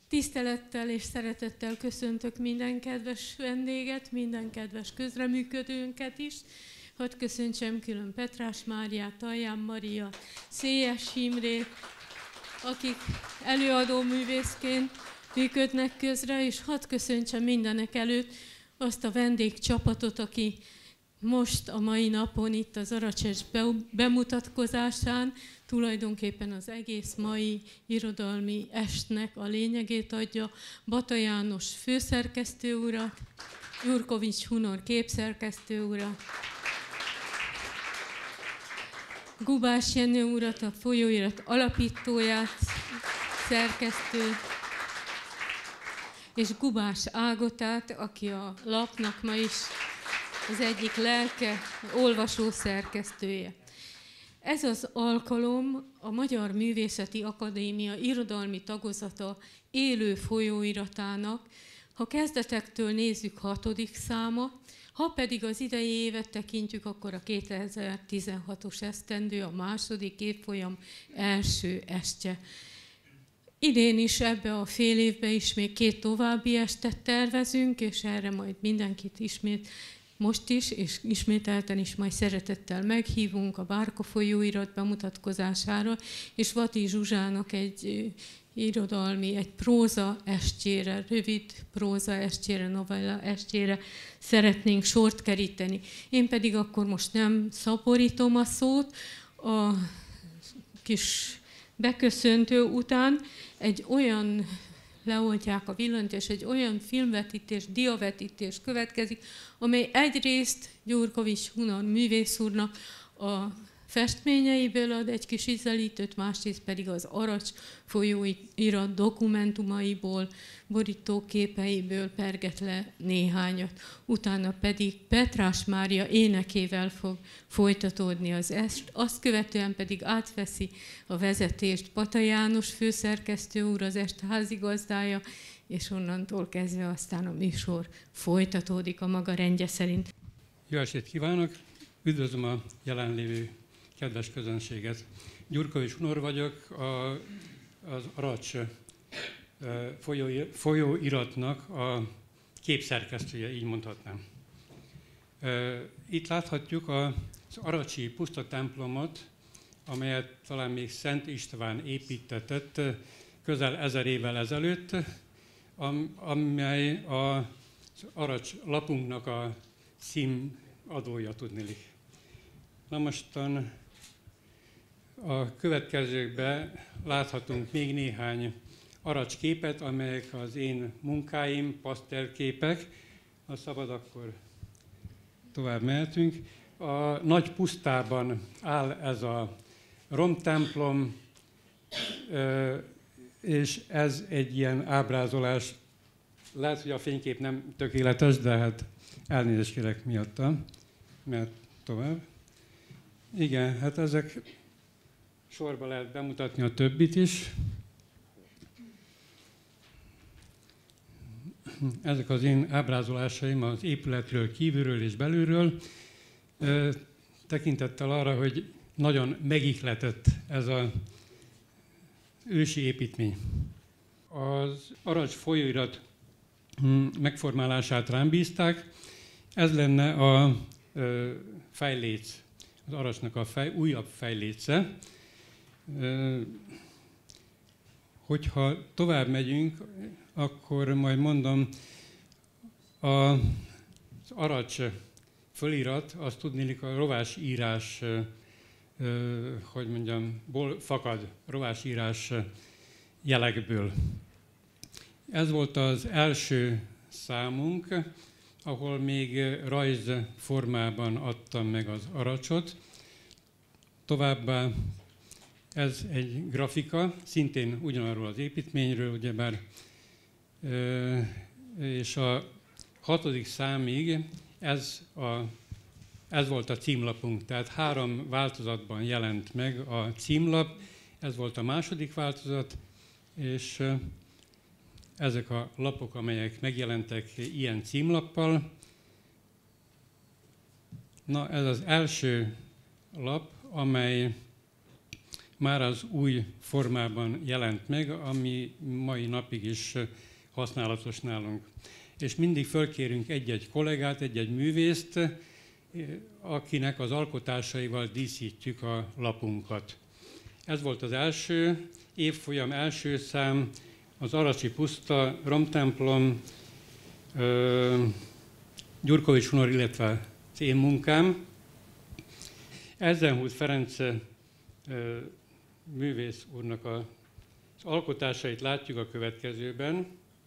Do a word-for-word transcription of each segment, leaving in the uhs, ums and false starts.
Tisztelettel és szeretettel köszöntök minden kedves vendéget, minden kedves közreműködőnket is. Hadd köszöntsem külön Petrás Máriát, Taján Maria, Szélyes Imrét, akik előadó művészként működnek közre, és hadd köszöntsem mindenek előtt azt a vendégcsapatot, aki most a mai napon itt az Aracs bemutatkozásán tulajdonképpen az egész mai irodalmi estnek a lényegét adja. Bata János főszerkesztő urat, Jurkovics Hunor képszerkesztő urat, Gubás Jenő urat, a folyóirat alapítóját, szerkesztő, és Gubás Ágotát, aki a lapnak ma is az egyik lelke, olvasó szerkesztője. Ez az alkalom a Magyar Művészeti Akadémia irodalmi tagozata élő folyóiratának, ha kezdetektől nézzük, hatodik száma, ha pedig az idei évet tekintjük, akkor a kétezer-tizenhatos esztendő, a második évfolyam első estje. Idén is ebbe a fél évbe is még két további estet tervezünk, és erre majd mindenkit ismét most is, és ismételten is majd szeretettel meghívunk a Bárka folyóirat bemutatkozására, és Vati Zsuzsának egy irodalmi, egy próza estjére, rövid próza estjére, novella estjére szeretnénk sort keríteni. Én pedig akkor most nem szaporítom a szót, a kis beköszöntő után egy olyan leoltják a villanyt, és egy olyan filmvetítés, diavetítés következik, amely egyrészt Gyurkovics Hunor művész úrnak a festményeiből ad egy kis ízelítőt, másrészt pedig az Aracs folyóirat dokumentumaiból, borítóképeiből perget le néhányat. Utána pedig Petrás Mária énekével fog folytatódni az est, azt követően pedig átveszi a vezetést Bata János főszerkesztő úr, az est házigazdája, és onnantól kezdve aztán a műsor folytatódik a maga rendje szerint. Jó estét kívánok! Üdvözlöm a jelenlévő kedves közönséget. Gyurkovics Hunor vagyok, a, az Aracs folyó, folyóiratnak a képszerkesztője, így mondhatnám. Itt láthatjuk az aracsi puszta templomot, amelyet talán még Szent István építetett közel ezer évvel ezelőtt, amely az Aracs lapunknak a címadója, tudniillik. Na mostan a következőkben láthatunk még néhány Aracs képet, amelyek az én munkáim, pasztelképek. Ha szabad, akkor tovább mehetünk. A nagy pusztában áll ez a romtemplom, és ez egy ilyen ábrázolás. Lehet, hogy a fénykép nem tökéletes, de hát elnézést kérek miatta, mert tovább. Igen, hát ezek sorba lehet bemutatni a többit is. Ezek az én ábrázolásaim az épületről kívülről és belülről, tekintettel arra, hogy nagyon megihletett ez az ősi építmény. Az Aracs folyóirat megformálását rám bízták. Ez lenne a fejléc, az Aracsnak a fej, újabb fejléce. Hogyha tovább megyünk, akkor majd mondom, az Aracs fölirat, azt tudniillik a rovásírás, hogy mondjam, ból fakad, rovásírás jelekből. Ez volt az első számunk, ahol még rajz formában adtam meg az Aracsot. Továbbá ez egy grafika, szintén ugyanarról az építményről, ugyebár, és a hatodik számig ez, a, ez volt a címlapunk, tehát három változatban jelent meg a címlap, ez volt a második változat, és ezek a lapok, amelyek megjelentek ilyen címlappal. Na, ez az első lap, amely már az új formában jelent meg, ami mai napig is használatos nálunk. És mindig fölkérünk egy-egy kollégát, egy-egy művészt, akinek az alkotásaival díszítjük a lapunkat. Ez volt az első évfolyam, első szám, az Aracsi puszta, romtemplom, Gyurkovics Hunor, illetve az én munkám. Ezenhúz Ferenc művész úrnak az alkotásait látjuk a következőben.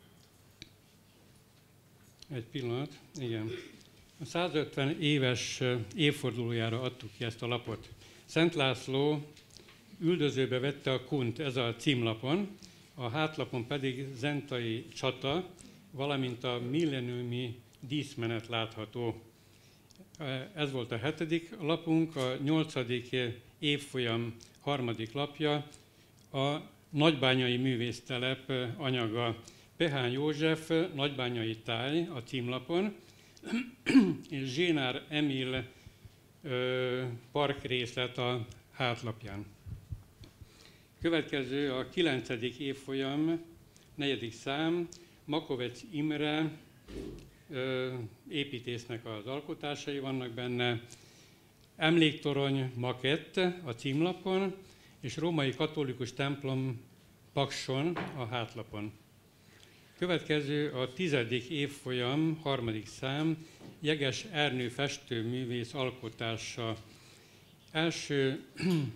Egy pillanat, igen. A százötven éves évfordulójára adtuk ki ezt a lapot. Szent László üldözőbe vette a Kunt, ez a címlapon, a hátlapon pedig zentai csata, valamint a milleniumi díszmenet látható. Ez volt a hetedik lapunk, a nyolcadik évfolyam harmadik lapja, a Nagybányai Művésztelep anyaga. Pehány József, Nagybányai táj a címlapon, és Zsénár Emil ö, parkrészlet a hátlapján. Következő a kilencedik évfolyam, negyedik szám, Makovec Imre ö, építésznek az alkotásai vannak benne, Emléktorony makett a címlapon, és Római Katolikus templom Pakson a hátlapon. Következő a tizedik évfolyam, harmadik szám, Jeges Ernő festőművész alkotása. Első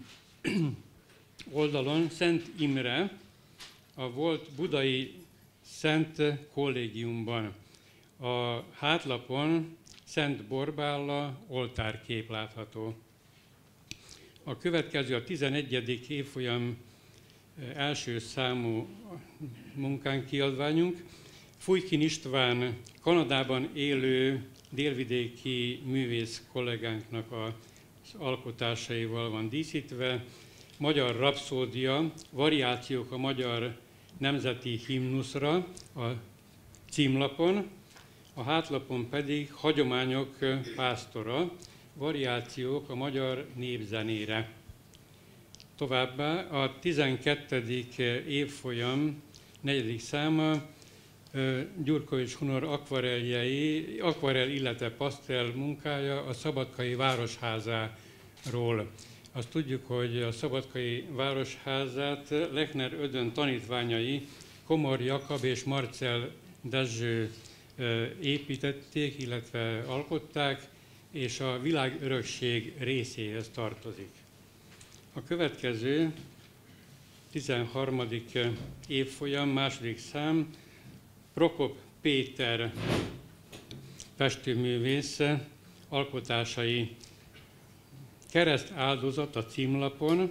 oldalon Szent Imre, a volt budai Szent Kollégiumban. A hátlapon Szent Borbála oltárkép látható. A következő a tizenegyedik évfolyam első számú munkánk, kiadványunk. Fújkin István, Kanadában élő délvidéki művész kollégánknak az alkotásaival van díszítve. Magyar rapszódia, variációk a magyar nemzeti himnuszra a címlapon, a hátlapon pedig hagyományok pásztora, variációk a magyar népzenére. Továbbá a tizenkettedik évfolyam negyedik száma Gyurkovics Hunor akvareljei, akvarell, illetve pasztel munkája a Szabadkai Városházáról. Azt tudjuk, hogy a Szabadkai Városházát Lechner Ödön tanítványai Komor Jakab és Marcell Dezső építették, illetve alkották, és a világörökség részéhez tartozik. A következő tizenharmadik évfolyam, második szám, Prokop Péter festőművész alkotásai. Kereszt áldozat a címlapon,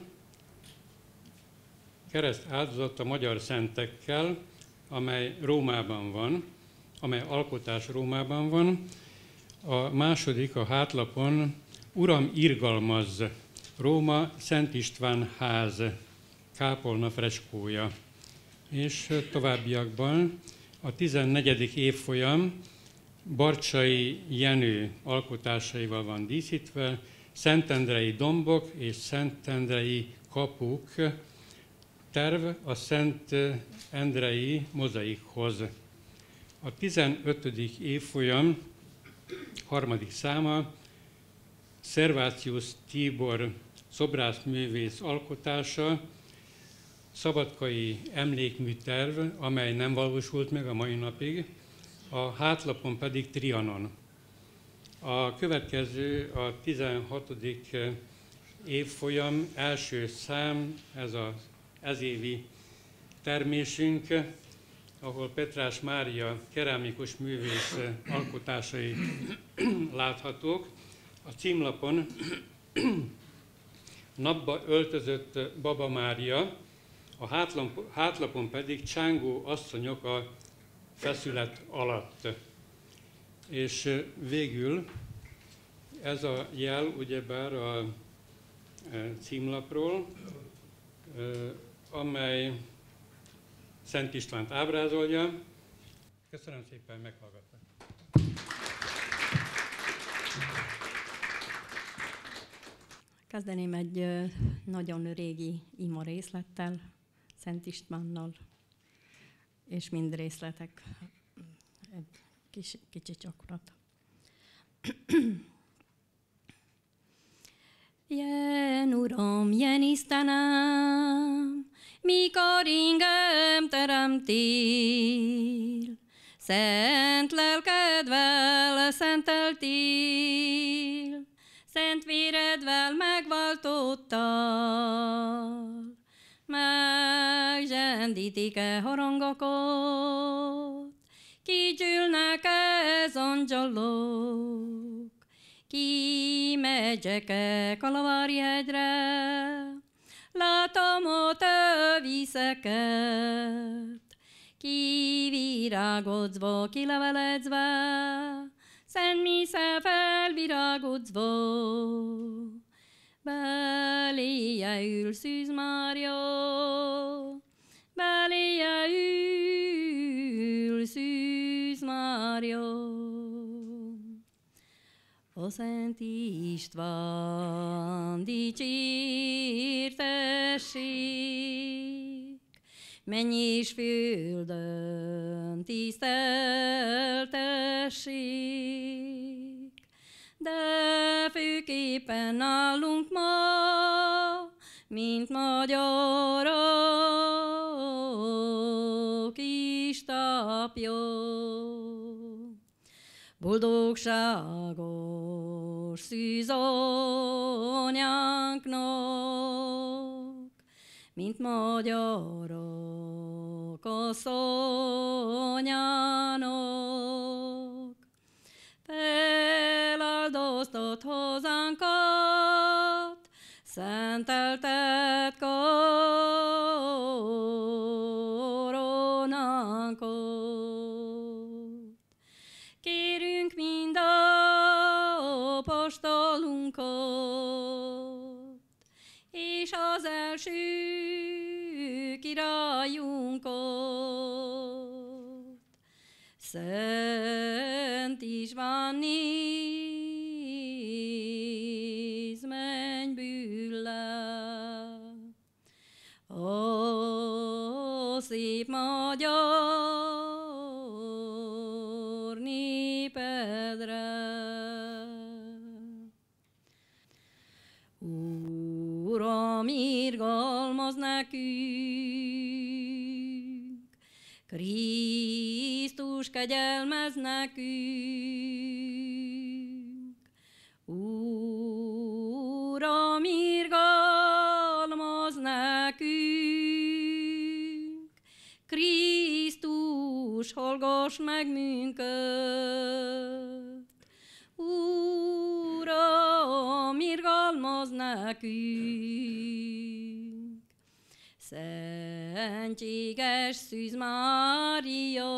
kereszt áldozat a magyar szentekkel, amely Rómában van, amely alkotás Rómában van. A második a hátlapon Uram irgalmazz, Róma Szent István ház, kápolna freskója. És továbbiakban a tizennegyedik évfolyam Barcsai Jenő alkotásaival van díszítve, Szentendrei dombok és Szentendrei kapuk, terv a Szentendrei mozaikhoz. A tizenötödik évfolyam harmadik száma Szervácius Tibor szobrászművész alkotása, szabadkai emlékműterv, amely nem valósult meg a mai napig, a hátlapon pedig Trianon. A következő a tizenhatodik évfolyam első szám, ez az ezévi termésünk, ahol Petrás Mária kerámikus művész alkotásai láthatók. A címlapon napba öltözött Baba Mária, a hátlapon pedig csángó asszonyok a feszület alatt. És végül ez a jel ugyebár a címlapról, amely Szent Istvánt ábrázolja. Köszönöm szépen, meghallgattak. Kezdeném egy nagyon régi ima részlettel, Szent Istvánnal, és mind részletek, egy kis, kicsi csakurat. Jen Uram, jen Istenem, mikor engem teremtél, szent lelkedvel szenteltél, szent véredvel megváltottál, megzsendítik-e harangokat, kigyűlnek ez angyalok, kimegyek-e Kalvári hegyre, látom ott a vízeket, kivirágozva, kilevelezve, szent mise felvirágozva, beléje ül Szűz Mária, beléje ül Szűz Mária. A Szent István dicsértessék, menj és földön tiszteltessék, de főképpen nálunk ma, mint magyarok is tapjon. Boldogságos Szűz anyánknak, mint magyarok asszonyának, feláldoztat hazánkat, szenteltet koronánkat. Kérünk mind apostolunkat, és az első királyunkat, Szent István, néz mennyből le a szép magyar népedre. Uram, irgalmaz nekünk, Krisztus kegyelmez nekünk. Uram, irgalmaz nekünk, Krisztus hallgass meg minket. Uram, irgalmaz nekünk, szentséges Szűz Mária,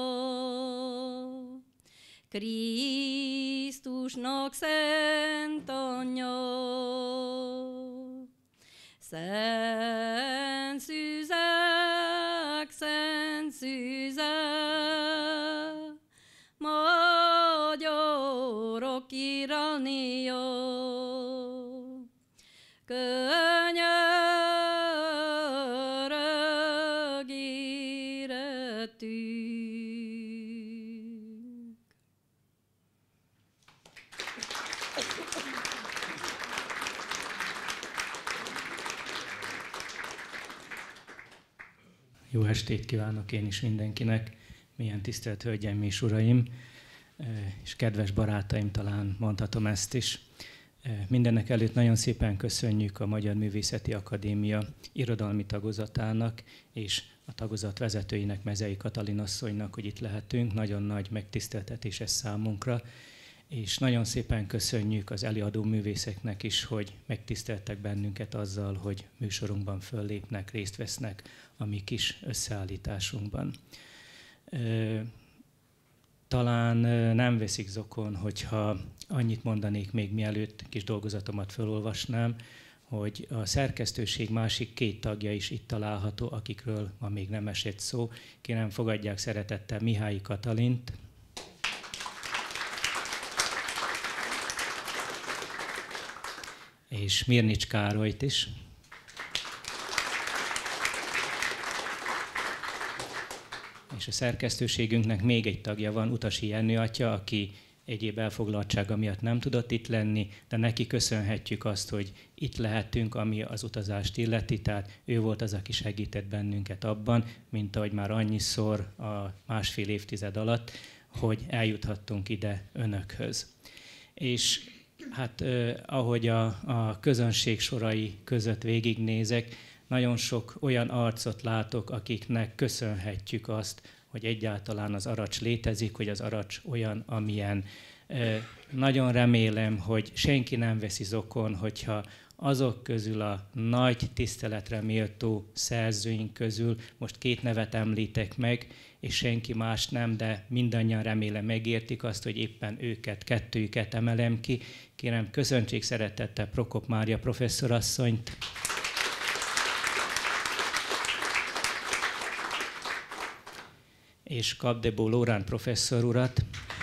Krisztusnak szent anyja. Szent szűzek, szent szűzek, magyarok királnéja, könyörög érettünk. Jó estét kívánok én is mindenkinek, milyen tisztelt hölgyeim és uraim, és kedves barátaim, talán mondhatom ezt is. Mindenek előtt nagyon szépen köszönjük a Magyar Művészeti Akadémia irodalmi tagozatának és a tagozat vezetőinek, Mezei Katalin asszonynak, hogy itt lehetünk. Nagyon nagy megtiszteltetés ez számunkra, és nagyon szépen köszönjük az előadó művészeknek is, hogy megtiszteltek bennünket azzal, hogy műsorunkban föllépnek, részt vesznek a mi kis összeállításunkban. Talán nem veszik zokon, hogyha annyit mondanék még mielőtt kis dolgozatomat felolvasnám, hogy a szerkesztőség másik két tagja is itt található, akikről ma még nem esett szó. Kérem, fogadják szeretettel Mihály Katalint, és Mirnics Károlyt is. És a szerkesztőségünknek még egy tagja van, Utasi Jenő atya, aki egyéb elfoglaltsága miatt nem tudott itt lenni, de neki köszönhetjük azt, hogy itt lehettünk, ami az utazást illeti, tehát ő volt az, aki segített bennünket abban, mint ahogy már annyiszor a másfél évtized alatt, hogy eljuthattunk ide önökhöz. És hát eh, ahogy a, a közönség sorai között végignézek, nagyon sok olyan arcot látok, akiknek köszönhetjük azt, hogy egyáltalán az Aracs létezik, hogy az Aracs olyan, amilyen. Nagyon remélem, hogy senki nem veszi zokon, hogyha azok közül a nagy tiszteletre méltó szerzőink közül most két nevet említek meg, és senki más nem, de mindannyian remélem megértik azt, hogy éppen őket, kettőjüket emelem ki. Kérem, köszöntsék szeretettel Prokop Mária professzorasszonyt. És Kapdebó Lórán professzor urat.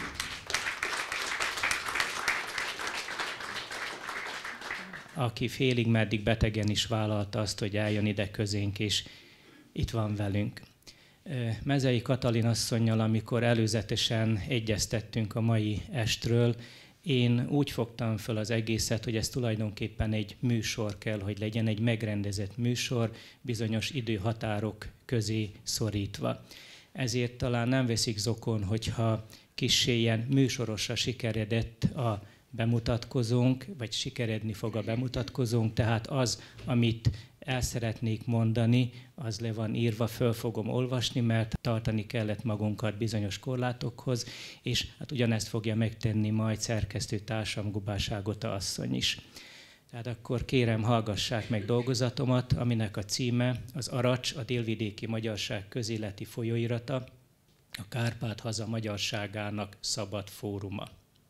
Aki félig meddig betegen is vállalta azt, hogy eljön ide közénk, és itt van velünk. Mezei Katalin asszonnyal, amikor előzetesen egyeztettünk a mai estről, én úgy fogtam föl az egészet, hogy ez tulajdonképpen egy műsor kell, hogy legyen, egy megrendezett műsor, bizonyos időhatárok közé szorítva. Ezért talán nem veszik zokon, hogyha kissé ilyen műsorosra sikeredett a bemutatkozónk, vagy sikeredni fog a bemutatkozónk, tehát az, amit el szeretnék mondani, az le van írva, föl fogom olvasni, mert tartani kellett magunkat bizonyos korlátokhoz, és hát ugyanezt fogja megtenni majd szerkesztő társam Gubás Ágota asszony is. Tehát akkor kérem, hallgassák meg dolgozatomat, aminek a címe az Aracs, a délvidéki magyarság közéleti folyóirata, a Kárpát-haza magyarságának szabad fóruma.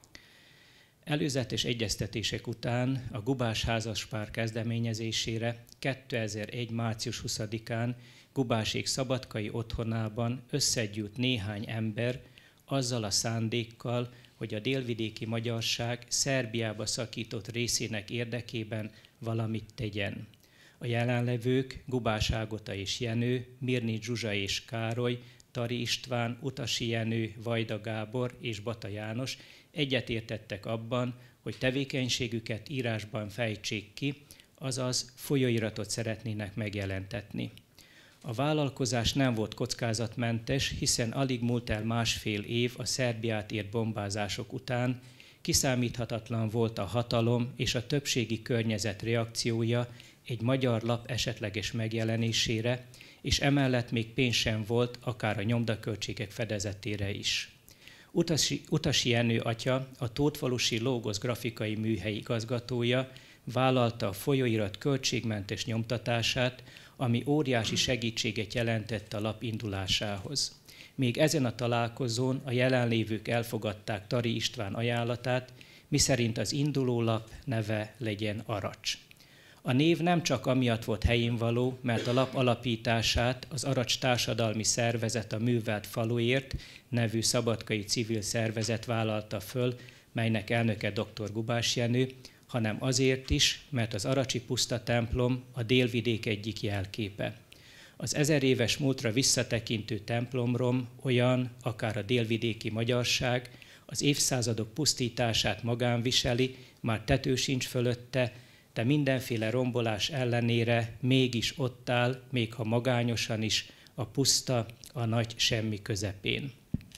Előzetes egyeztetések után a Gubás házaspár kezdeményezésére kétezer-egy. március huszadikán Gubásék szabadkai otthonában összegyűlt néhány ember azzal a szándékkal, hogy a délvidéki magyarság Szerbiába szakított részének érdekében valamit tegyen. A jelenlevők Gubás Ágota és Jenő, Mirnics Zsuzsa és Károly, Tari István, Utasi Jenő, Vajda Gábor és Bata János egyetértettek abban, hogy tevékenységüket írásban fejtsék ki, azaz folyóiratot szeretnének megjelentetni. A vállalkozás nem volt kockázatmentes, hiszen alig múlt el másfél év a Szerbiát ért bombázások után, kiszámíthatatlan volt a hatalom és a többségi környezet reakciója egy magyar lap esetleges megjelenésére, és emellett még pénz sem volt akár a nyomdaköltségek fedezetére is. Utasi, Utasi Jenő atya, a Tótfalusi Lógosz grafikai műhely igazgatója vállalta a folyóirat költségmentes nyomtatását, ami óriási segítséget jelentett a lap indulásához. Még ezen a találkozón a jelenlévők elfogadták Tari István ajánlatát, miszerint az induló lap neve legyen Aracs. A név nem csak amiatt volt helyénvaló, mert a lap alapítását az Aracs Társadalmi Szervezet a Művelt Faluért nevű szabadkai civil szervezet vállalta föl, melynek elnöke dr. Gubás Jenő, hanem azért is, mert az aracsi puszta templom a délvidék egyik jelképe. Az ezer éves múltra visszatekintő templomrom olyan, akár a délvidéki magyarság, az évszázadok pusztítását magán viseli, már tető sincs fölötte, de mindenféle rombolás ellenére mégis ott áll, még ha magányosan is, a puszta, a nagy semmi közepén.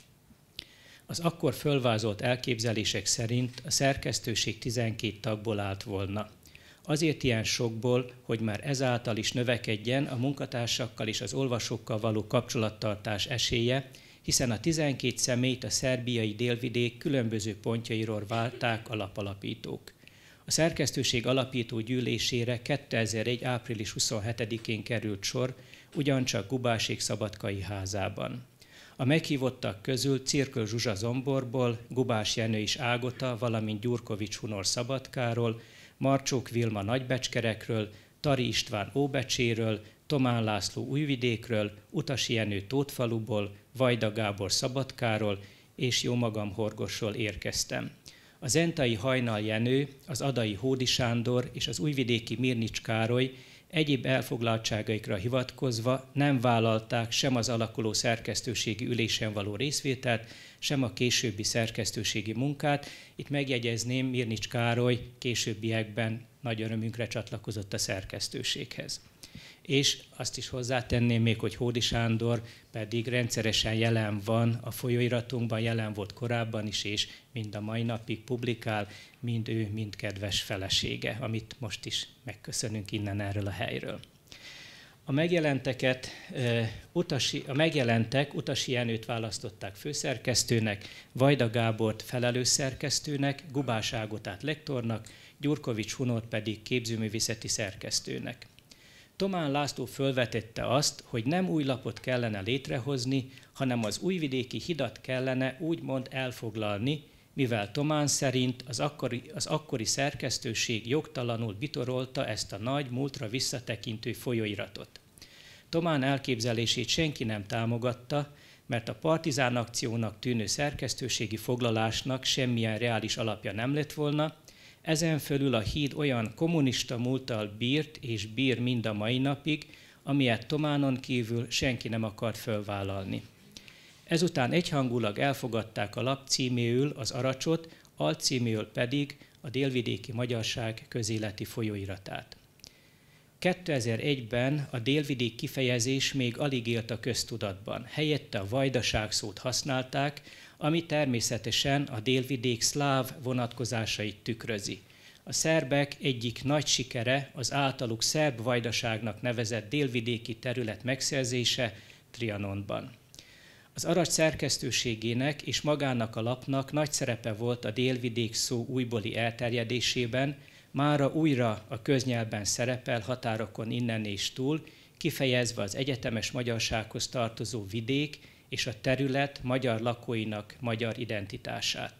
Az akkor fölvázolt elképzelések szerint a szerkesztőség tizenkét tagból állt volna. Azért ilyen sokból, hogy már ezáltal is növekedjen a munkatársakkal és az olvasókkal való kapcsolattartás esélye, hiszen a tizenkét személyt a szerbiai délvidék különböző pontjairól válták a lapalapítók. A szerkesztőség alapító gyűlésére kétezer-egy. április huszonhetedikén került sor, ugyancsak Gubásék szabadkai házában. A meghívottak közül Cirköl Zsuzsa Zomborból, Gubás Jenő és Ágota, valamint Gyurkovics Hunor Szabadkáról, Marcsók Vilma Nagybecskerekről, Tari István Óbecséről, Tomán László Újvidékről, Utasi Jenő Tótfaluból, Vajda Gábor Szabadkáról és jómagam Horgosról érkeztem. A a zentai Hajnal Jenő, az adai Hódi Sándor és az újvidéki Mirnics Károly egyéb elfoglaltságaikra hivatkozva nem vállalták sem az alakuló szerkesztőségi ülésen való részvételt, sem a későbbi szerkesztőségi munkát. Itt megjegyezném, Mirnics Károly későbbiekben nagy örömünkre csatlakozott a szerkesztőséghez. És azt is hozzátenném még, hogy Hódi Sándor pedig rendszeresen jelen van a folyóiratunkban, jelen volt korábban is, és mind a mai napig publikál, mind ő, mind kedves felesége, amit most is megköszönünk innen erről a helyről. A megjelenteket, utasi, a megjelentek Utasi Jenőt választották főszerkesztőnek, Vajda Gábort felelős szerkesztőnek, Gubás Ágotát lektornak, Gyurkovics Hunort pedig képzőművészeti szerkesztőnek. Thomán László fölvetette azt, hogy nem új lapot kellene létrehozni, hanem az újvidéki hidat kellene úgymond elfoglalni, mivel Thomán szerint az akkori, az akkori szerkesztőség jogtalanul bitorolta ezt a nagy, múltra visszatekintő folyóiratot. Thomán elképzelését senki nem támogatta, mert a partizán akciónak tűnő szerkesztőségi foglalásnak semmilyen reális alapja nem lett volna, ezen fölül a híd olyan kommunista múlttal bírt és bír mind a mai napig, amilyet Thománon kívül senki nem akart fölvállalni. Ezután egyhangulag elfogadták a lap címéül az Aracsot, alcíméül pedig a Délvidéki Magyarság közéleti folyóiratát. kétezer-egyben a délvidék kifejezés még alig élt a köztudatban, helyette a vajdaság szót használták, ami természetesen a délvidék szláv vonatkozásait tükrözi. A szerbek egyik nagy sikere az általuk szerb vajdaságnak nevezett délvidéki terület megszerzése Trianonban. Az Aracs szerkesztőségének és magának a lapnak nagy szerepe volt a délvidék szó újbóli elterjedésében, mára újra a köznyelvben szerepel határokon innen és túl, kifejezve az egyetemes magyarsághoz tartozó vidék és a terület magyar lakóinak magyar identitását.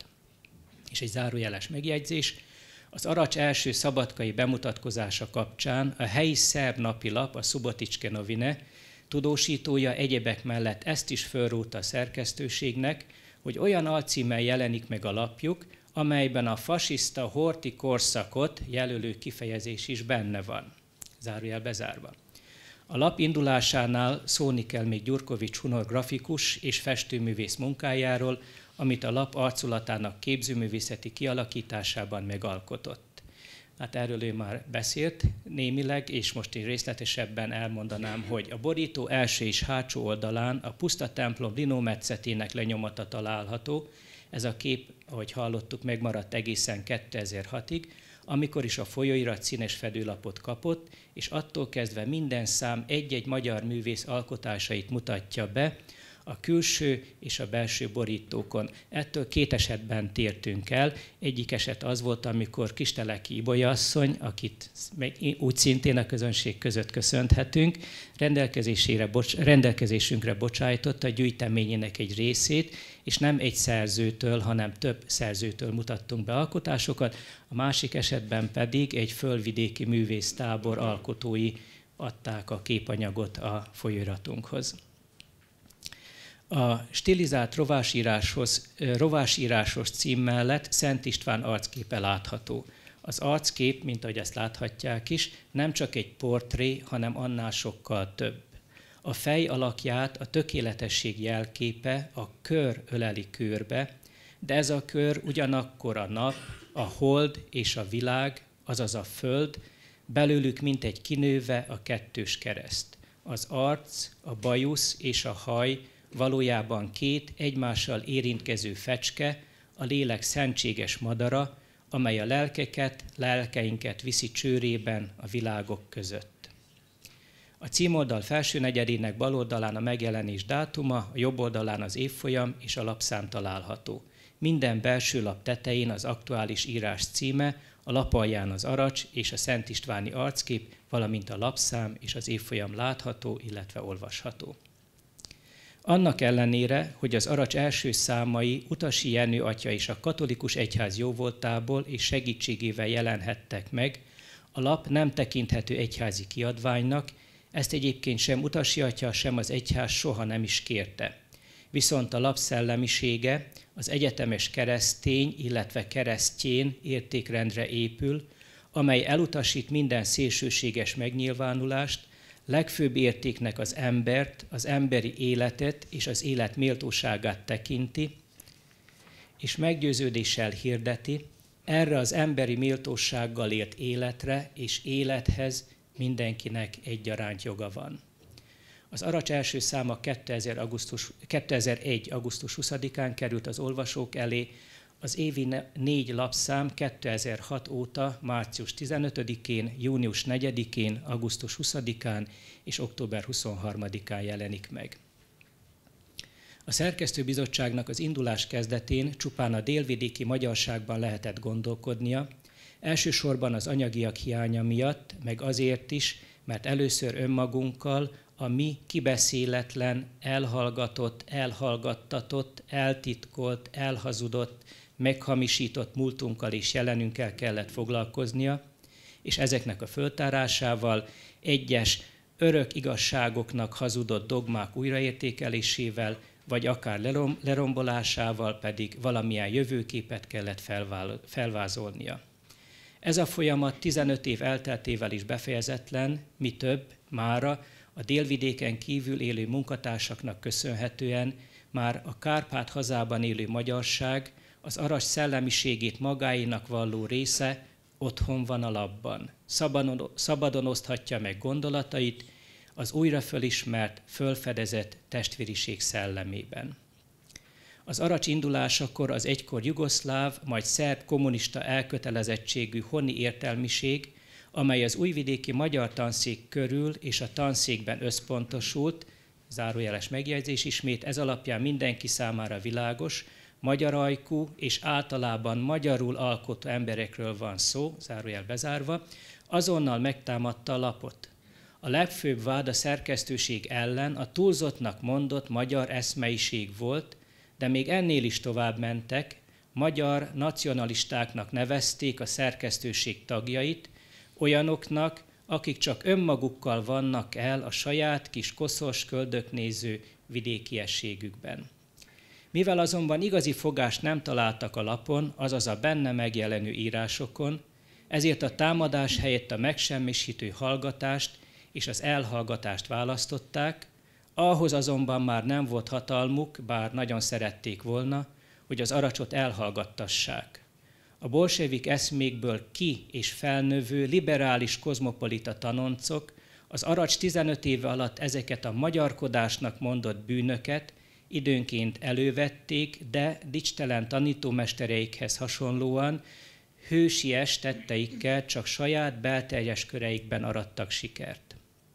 És egy zárójeles megjegyzés, az Aracs első szabadkai bemutatkozása kapcsán a helyi szerb napilap, a Subotičke novine, tudósítója egyebek mellett ezt is fölrótta a szerkesztőségnek, hogy olyan alcímmel jelenik meg a lapjuk, amelyben a fasiszta horthy korszakot jelölő kifejezés is benne van. Zárójel bezárva. A lap indulásánál szólni kell még Gyurkovics Hunor grafikus és festőművész munkájáról, amit a lap arculatának képzőművészeti kialakításában megalkotott. Hát erről ő már beszélt némileg, és most én részletesebben elmondanám, hogy a borító első és hátsó oldalán a puszta templom linómetszetének lenyomata található. Ez a kép, ahogy hallottuk, megmaradt egészen kétezer-hatig, amikor is a folyóirat színes fedőlapot kapott, és attól kezdve minden szám egy-egy magyar művész alkotásait mutatja be a külső és a belső borítókon. Ettől két esetben tértünk el. Egyik eset az volt, amikor Kisteleki Ibolya asszony, akit úgy szintén a közönség között köszönhetünk, rendelkezésére, bocs, rendelkezésünkre bocsájtotta a gyűjteményének egy részét, és nem egy szerzőtől, hanem több szerzőtől mutattunk be alkotásokat, a másik esetben pedig egy földvidéki művésztábor alkotói adták a képanyagot a folyóiratunkhoz. A stilizált rovásíráshoz, rovásírásos cím mellett Szent István arcképe látható. Az arckép, mint ahogy ezt láthatják is, nem csak egy portré, hanem annál sokkal több. A fej alakját a tökéletesség jelképe, a kör öleli körbe, de ez a kör ugyanakkor a nap, a hold és a világ, azaz a föld, belőlük mintegy kinőve a kettős kereszt. Az arc, a bajusz és a haj valójában két egymással érintkező fecske, a lélek szentséges madara, amely a lelkeket, lelkeinket viszi csőrében a világok között. A címoldal felső negyedének bal oldalán a megjelenés dátuma, a jobb oldalán az évfolyam és a lapszám található. Minden belső lap tetején az aktuális írás címe, a lap alján az Aracs és a Szent Istváni arckép, valamint a lapszám és az évfolyam látható, illetve olvasható. Annak ellenére, hogy az Aracs első számai Utasi Jenő atya és a katolikus egyház jóvoltából és segítségével jelenhettek meg, a lap nem tekinthető egyházi kiadványnak, ezt egyébként sem Utasi atya, sem az egyház soha nem is kérte. viszont a lap szellemisége az egyetemes keresztény, illetve keresztjén értékrendre épül, amely elutasít minden szélsőséges megnyilvánulást, legfőbb értéknek az embert, az emberi életet és az élet méltóságát tekinti, és meggyőződéssel hirdeti, erre az emberi méltósággal élt életre és élethez mindenkinek egyaránt joga van. Az Aracs első száma kétezer-egy. augusztus huszadikán került az olvasók elé, az évi négy lapszám kétezer-hat óta március tizenötödikén, június negyedikén, augusztus huszadikán és október huszonharmadikán jelenik meg. A szerkesztőbizottságnak az indulás kezdetén csupán a délvidéki magyarságban lehetett gondolkodnia, elsősorban az anyagiak hiánya miatt, meg azért is, mert először önmagunkkal, a mi kibeszéletlen, elhallgatott, elhallgattatott, eltitkolt, elhazudott, meghamisított múltunkkal és jelenünkkel kellett foglalkoznia, és ezeknek a föltárásával, egyes örök igazságoknak hazudott dogmák újraértékelésével, vagy akár lerombolásával pedig valamilyen jövőképet kellett felvázolnia. Ez a folyamat tizenöt év elteltével is befejezetlen, mi több, mára a délvidéken kívül élő munkatársaknak köszönhetően már a Kárpát hazában élő magyarság az Aracs szellemiségét magáénak valló része otthon van a lapban. Szabadon, szabadon oszthatja meg gondolatait az újra fölismert, fölfedezett testvériség szellemében. Az Aracs indulásakor az egykor jugoszláv, majd szerb kommunista elkötelezettségű honi értelmiség, amely az újvidéki magyar tanszék körül és a tanszékben összpontosult, zárójeles megjegyzés ismét, ez alapján mindenki számára világos, magyar ajkú és általában magyarul alkotó emberekről van szó, zárójel bezárva, azonnal megtámadta a lapot. A legfőbb vád a szerkesztőség ellen a túlzottnak mondott magyar eszmeiség volt, de még ennél is tovább mentek, magyar nacionalistáknak nevezték a szerkesztőség tagjait, olyanoknak, akik csak önmagukkal vannak el a saját kis koszos, köldöknéző vidékiességükben. Mivel azonban igazi fogást nem találtak a lapon, azaz a benne megjelenő írásokon, ezért a támadás helyett a megsemmisítő hallgatást és az elhallgatást választották, ahhoz azonban már nem volt hatalmuk, bár nagyon szerették volna, hogy az Aracsot elhallgattassák. A bolsevik eszmékből ki- és felnövő liberális kozmopolita tanoncok az Aracs tizenöt éve alatt ezeket a magyarkodásnak mondott bűnöket időnként elővették, de dicstelen tanítómestereikhez hasonlóan hősies tetteikkel csak saját belterjes köreikben arattak sikert.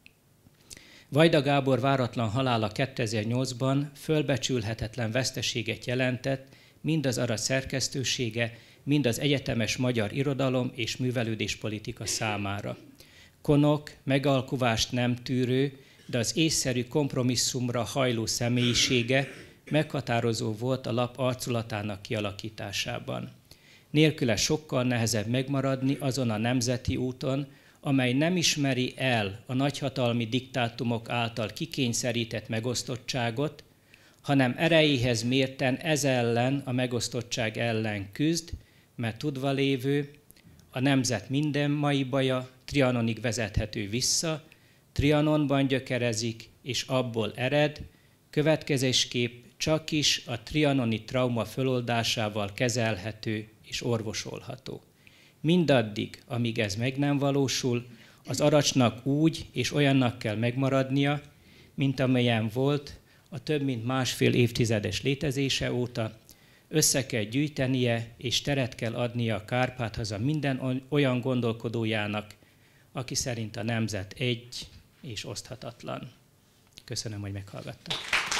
Vajda Gábor váratlan halála kétezer-nyolcban fölbecsülhetetlen veszteséget jelentett mind az Aracs szerkesztősége, mind az egyetemes magyar irodalom és művelődéspolitika számára. Konok, megalkuvást nem tűrő, de az észszerű kompromisszumra hajló személyisége meghatározó volt a lap arculatának kialakításában. Nélküle sokkal nehezebb megmaradni azon a nemzeti úton, amely nem ismeri el a nagyhatalmi diktátumok által kikényszerített megosztottságot, hanem erejéhez mérten ez ellen, a megosztottság ellen küzd, mert tudva lévő, a nemzet minden mai baja Trianonig vezethető vissza, Trianonban gyökerezik, és abból ered, következésképp csak is a trianoni trauma föloldásával kezelhető és orvosolható. Mindaddig, amíg ez meg nem valósul, az Aracsnak úgy és olyannak kell megmaradnia, mint amelyen volt a több mint másfél évtizedes létezése óta, össze kell gyűjtenie és teret kell adnia a Kárpáthaza minden olyan gondolkodójának, aki szerint a nemzet egy és oszthatatlan. Köszönöm, hogy meghallgattak.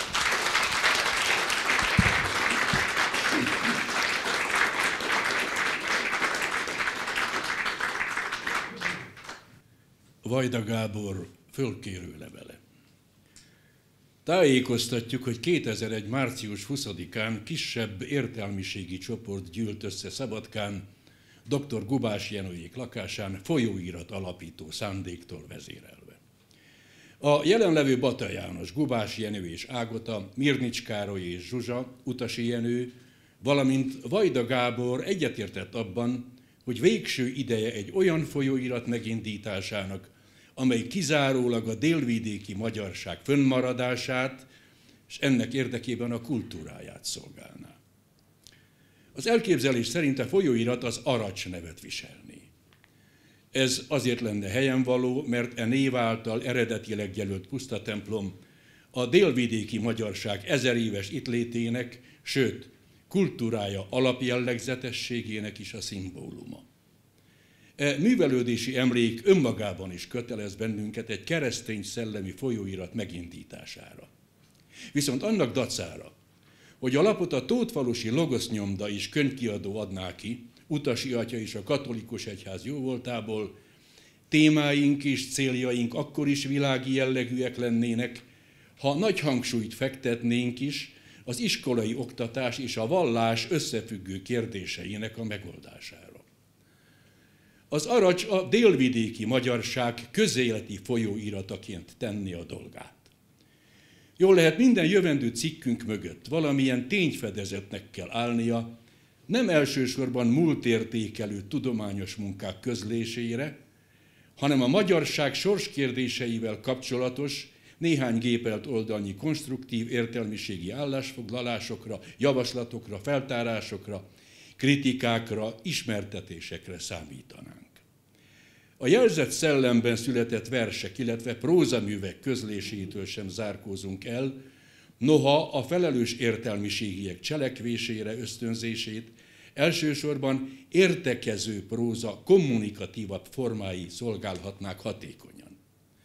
Vajda Gábor fölkérő levele. Tájékoztatjuk, hogy kétezer-egy. március huszadikán kisebb értelmiségi csoport gyűlt össze Szabadkán, dr. Gubás Jenőjék lakásán folyóirat alapító szándéktól vezérelve. A jelenlevő Bata János, Gubás Jenő és Ágota, Mirnics Károly és Zsuzsa, Utasi Jenő, valamint Vajda Gábor egyetértett abban, hogy végső ideje egy olyan folyóirat megindításának, amely kizárólag a délvidéki magyarság fönnmaradását és ennek érdekében a kultúráját szolgálná. Az elképzelés szerint a folyóirat az Aracs nevet viselné. Ez azért lenne helyenvaló, mert e név által eredetileg jelölt pusztatemplom a délvidéki magyarság ezer éves itt létének, sőt, kultúrája alapjellegzetességének is a szimbóluma. E művelődési emlék önmagában is kötelez bennünket egy keresztény szellemi folyóirat megindítására. Viszont annak dacára, hogy a lapot a tótfalusi Logos nyomda és könyvkiadó adná ki, Utasi atya és a katolikus egyház jóvoltából, témáink és céljaink akkor is világi jellegűek lennének, ha nagy hangsúlyt fektetnénk is az iskolai oktatás és a vallás összefüggő kérdéseinek a megoldására. Az Aracs a délvidéki magyarság közéleti folyóirataként tenni a dolgát. Jól lehet, minden jövendő cikkünk mögött valamilyen tényfedezetnek kell állnia, nem elsősorban múltértékelő tudományos munkák közlésére, hanem a magyarság sorskérdéseivel kapcsolatos, néhány gépelt oldalnyi konstruktív értelmiségi állásfoglalásokra, javaslatokra, feltárásokra, kritikákra, ismertetésekre számítanánk. A jelzett szellemben született versek, illetve prózaművek közlésétől sem zárkózunk el, noha a felelős értelmiségiek cselekvésére ösztönzését elsősorban értekező próza kommunikatívabb formái szolgálhatnák hatékonyan.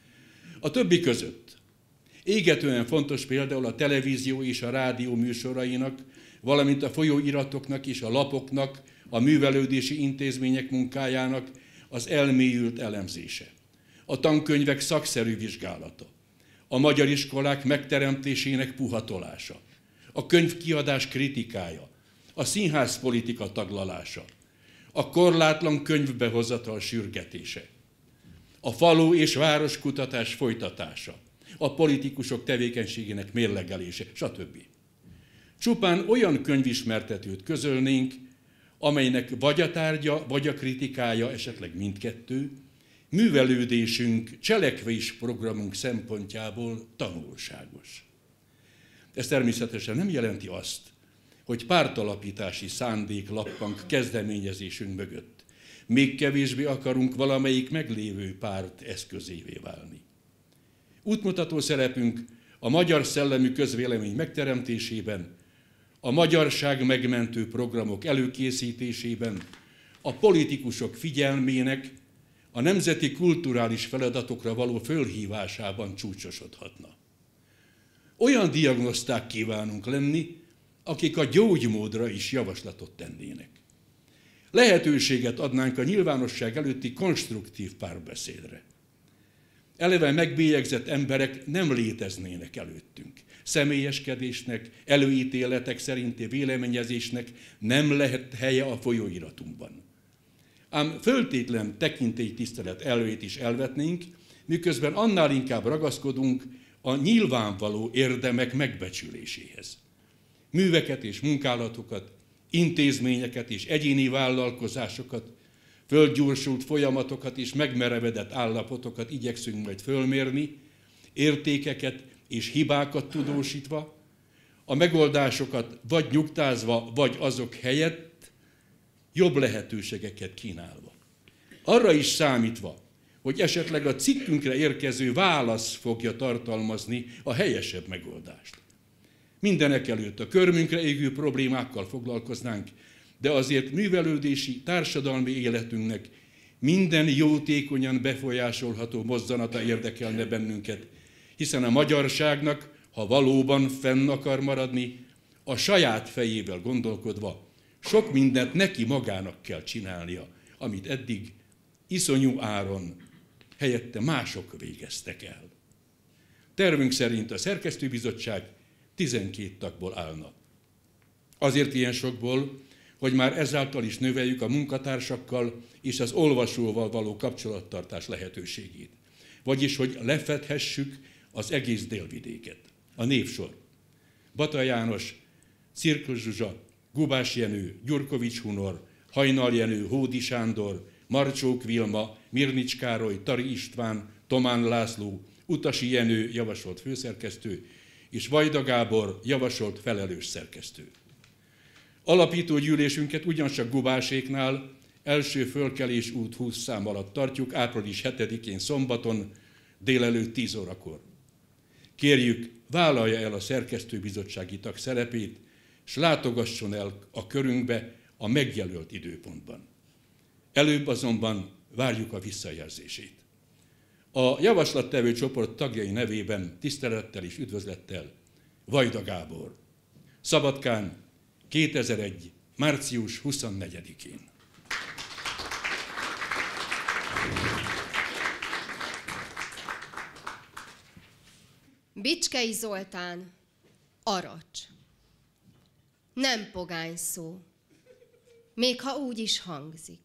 A többi között égetően fontos például a televízió és a rádió műsorainak, valamint a folyóiratoknak és a lapoknak, a művelődési intézmények munkájának az elmélyült elemzése, a tankönyvek szakszerű vizsgálata, a magyar iskolák megteremtésének puhatolása, a könyvkiadás kritikája, a színházpolitika taglalása, a korlátlan könyvbehozatal sürgetése, a falu és városkutatás folytatása, a politikusok tevékenységének mérlegelése, stb. Csupán olyan könyvismertetőt közölnénk, amelynek vagy a tárgya, vagy a kritikája, esetleg mindkettő, művelődésünk, cselekvésprogramunk szempontjából tanulságos. Ez természetesen nem jelenti azt, hogy pártalapítási szándék lappank kezdeményezésünk mögött. Még kevésbé akarunk valamelyik meglévő párt eszközévé válni. Útmutató szerepünk a magyar szellemű közvélemény megteremtésében, a magyarság megmentő programok előkészítésében, a politikusok figyelmének, a nemzeti kulturális feladatokra való fölhívásában csúcsosodhatna. Olyan diagnoszták kívánunk lenni, akik a gyógymódra is javaslatot tennének. Lehetőséget adnánk a nyilvánosság előtti konstruktív párbeszédre. Eleve megbélyegzett emberek nem léteznének előttünk. Személyeskedésnek, előítéletek szerinti véleményezésnek nem lehet helye a folyóiratunkban. Ám föltétlen tekintélytisztelet elvét is elvetnénk, miközben annál inkább ragaszkodunk a nyilvánvaló érdemek megbecsüléséhez. Műveket és munkálatokat, intézményeket és egyéni vállalkozásokat, földgyorsult folyamatokat és megmerevedett állapotokat igyekszünk majd fölmérni, értékeket és hibákat tudósítva, a megoldásokat vagy nyugtázva, vagy azok helyett jobb lehetőségeket kínálva. Arra is számítva, hogy esetleg a cikkünkre érkező válasz fogja tartalmazni a helyesebb megoldást. Mindenekelőtt a körmünkre égő problémákkal foglalkoznánk, de azért művelődési, társadalmi életünknek minden jótékonyan befolyásolható mozzanata érdekelne bennünket, hiszen a magyarságnak, ha valóban fenn akar maradni, a saját fejével gondolkodva sok mindent neki magának kell csinálnia, amit eddig iszonyú áron helyette mások végeztek el. Tervünk szerint a szerkesztőbizottság tizenkét tagból állna. Azért ilyen sokból, hogy már ezáltal is növeljük a munkatársakkal és az olvasóval való kapcsolattartás lehetőségét. vagyis hogy lefedhessük az egész délvidéket. A névsor: Bata János, Cirkos Zsuzsa, Gubás Jenő, Gyurkovics Hunor, Hajnal Jenő, Hódi Sándor, Marcsók Vilma, Mirnics Károly, Tari István, Tomán László, Utasi Jenő, javasolt főszerkesztő, és Vajda Gábor, javasolt felelős szerkesztő. Alapító gyűlésünket ugyancsak Gubáséknál első fölkelés út húsz szám alatt tartjuk, április hetedikén szombaton délelőtt tíz órakor. Kérjük, vállalja el a szerkesztőbizottsági tag szerepét, és látogasson el a körünkbe a megjelölt időpontban. Előbb azonban várjuk a visszajelzését. A javaslattevő csoport tagjai nevében tisztelettel és üdvözlettel Vajda Gábor. Szabadkán, kétezer-egy. március huszonnegyedikén. Bicskei Zoltán, Aracs. Nem pogány szó, még ha úgy is hangzik.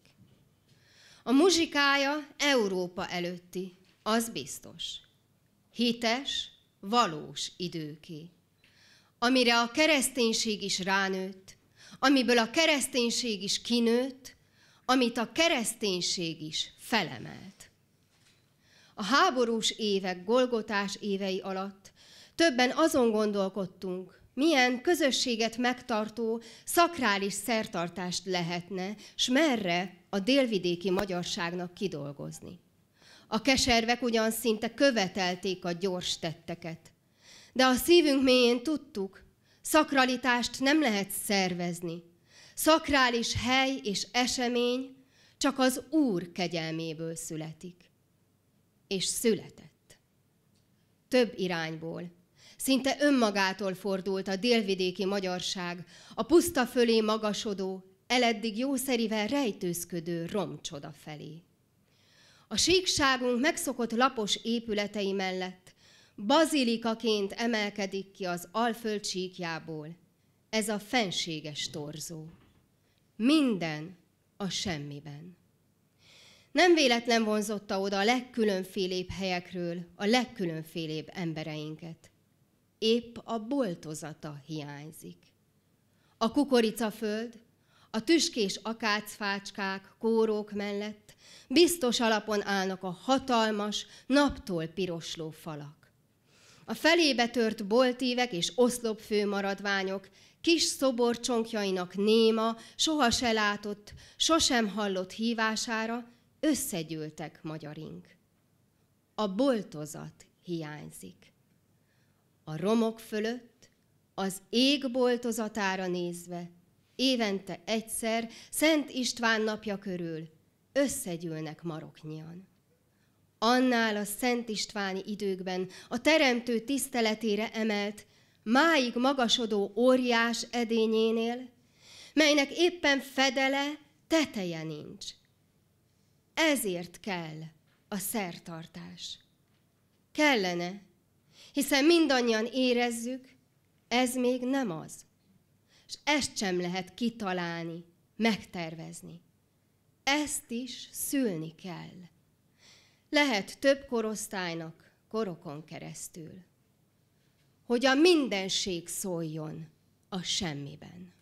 A muzsikája Európa előtti, az biztos. Hites, valós időké, amire a kereszténység is ránőtt, amiből a kereszténység is kinőtt, amit a kereszténység is felemelt. A háborús évek, golgotás évei alatt többen azon gondolkodtunk, milyen közösséget megtartó, szakrális szertartást lehetne, s merre a délvidéki magyarságnak kidolgozni. A keservek ugyan szinte követelték a gyors tetteket, de a szívünk mélyén tudtuk, szakralitást nem lehet szervezni. Szakrális hely és esemény csak az Úr kegyelméből születik. És született. Több irányból, szinte önmagától fordult a délvidéki magyarság a puszta fölé magasodó, eleddig jószerivel rejtőzködő romcsoda felé. A síkságunk megszokott lapos épületei mellett bazilikaként emelkedik ki az Alföld síkjából ez a fenséges torzó. Minden a semmiben. Nem véletlen vonzotta oda a legkülönfélébb helyekről a legkülönfélébb embereinket. Épp a boltozata hiányzik. A kukoricaföld, a tüskés akácfácskák, kórók mellett biztos alapon állnak a hatalmas, naptól pirosló falak. A felébe tört boltívek és oszlopfő maradványok kis szoborcsonkjainak néma, soha se látott, sosem hallott hívására összegyűltek magyarink. A boltozat hiányzik. A romok fölött, az ég boltozatára nézve, évente egyszer Szent István napja körül összegyűlnek maroknyian. Annál a Szent Istváni időkben a teremtő tiszteletére emelt, máig magasodó óriás edényénél, melynek éppen fedele, teteje nincs. Ezért kell a szertartás. Kellene, hiszen mindannyian érezzük, ez még nem az. És ezt sem lehet kitalálni, megtervezni. Ezt is szülni kell. Lehet több korosztálynak korokon keresztül, hogy a mindenség szóljon a semmiben.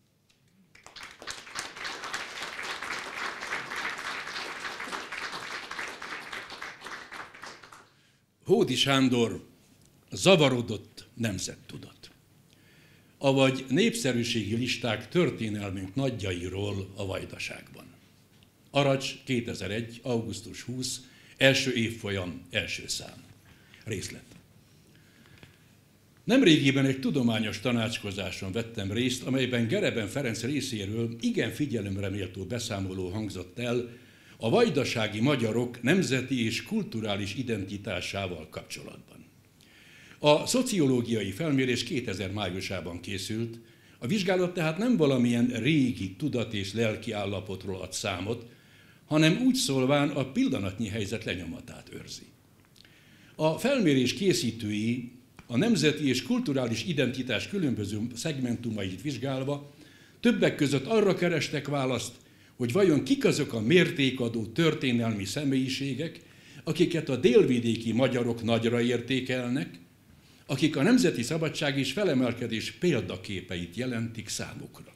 Hódi Sándor zavarodott nemzettudat, avagy népszerűségi listák történelmünk nagyjairól a Vajdaságban. Aracs, kétezer-egy. augusztus huszadika. Első évfolyam, első szám. Részlet. Nemrégiben egy tudományos tanácskozáson vettem részt, amelyben Gereben Ferenc részéről igen figyelemre méltó beszámoló hangzott el a vajdasági magyarok nemzeti és kulturális identitásával kapcsolatban. A szociológiai felmérés kétezer májusában készült, a vizsgálat tehát nem valamilyen régi tudat- és lelki állapotról ad számot, hanem úgy szólván a pillanatnyi helyzet lenyomatát őrzi. A felmérés készítői a nemzeti és kulturális identitás különböző szegmentumait vizsgálva többek között arra kerestek választ, hogy vajon kik azok a mértékadó történelmi személyiségek, akiket a délvidéki magyarok nagyra értékelnek, akik a nemzeti szabadság és felemelkedés példaképeit jelentik számukra.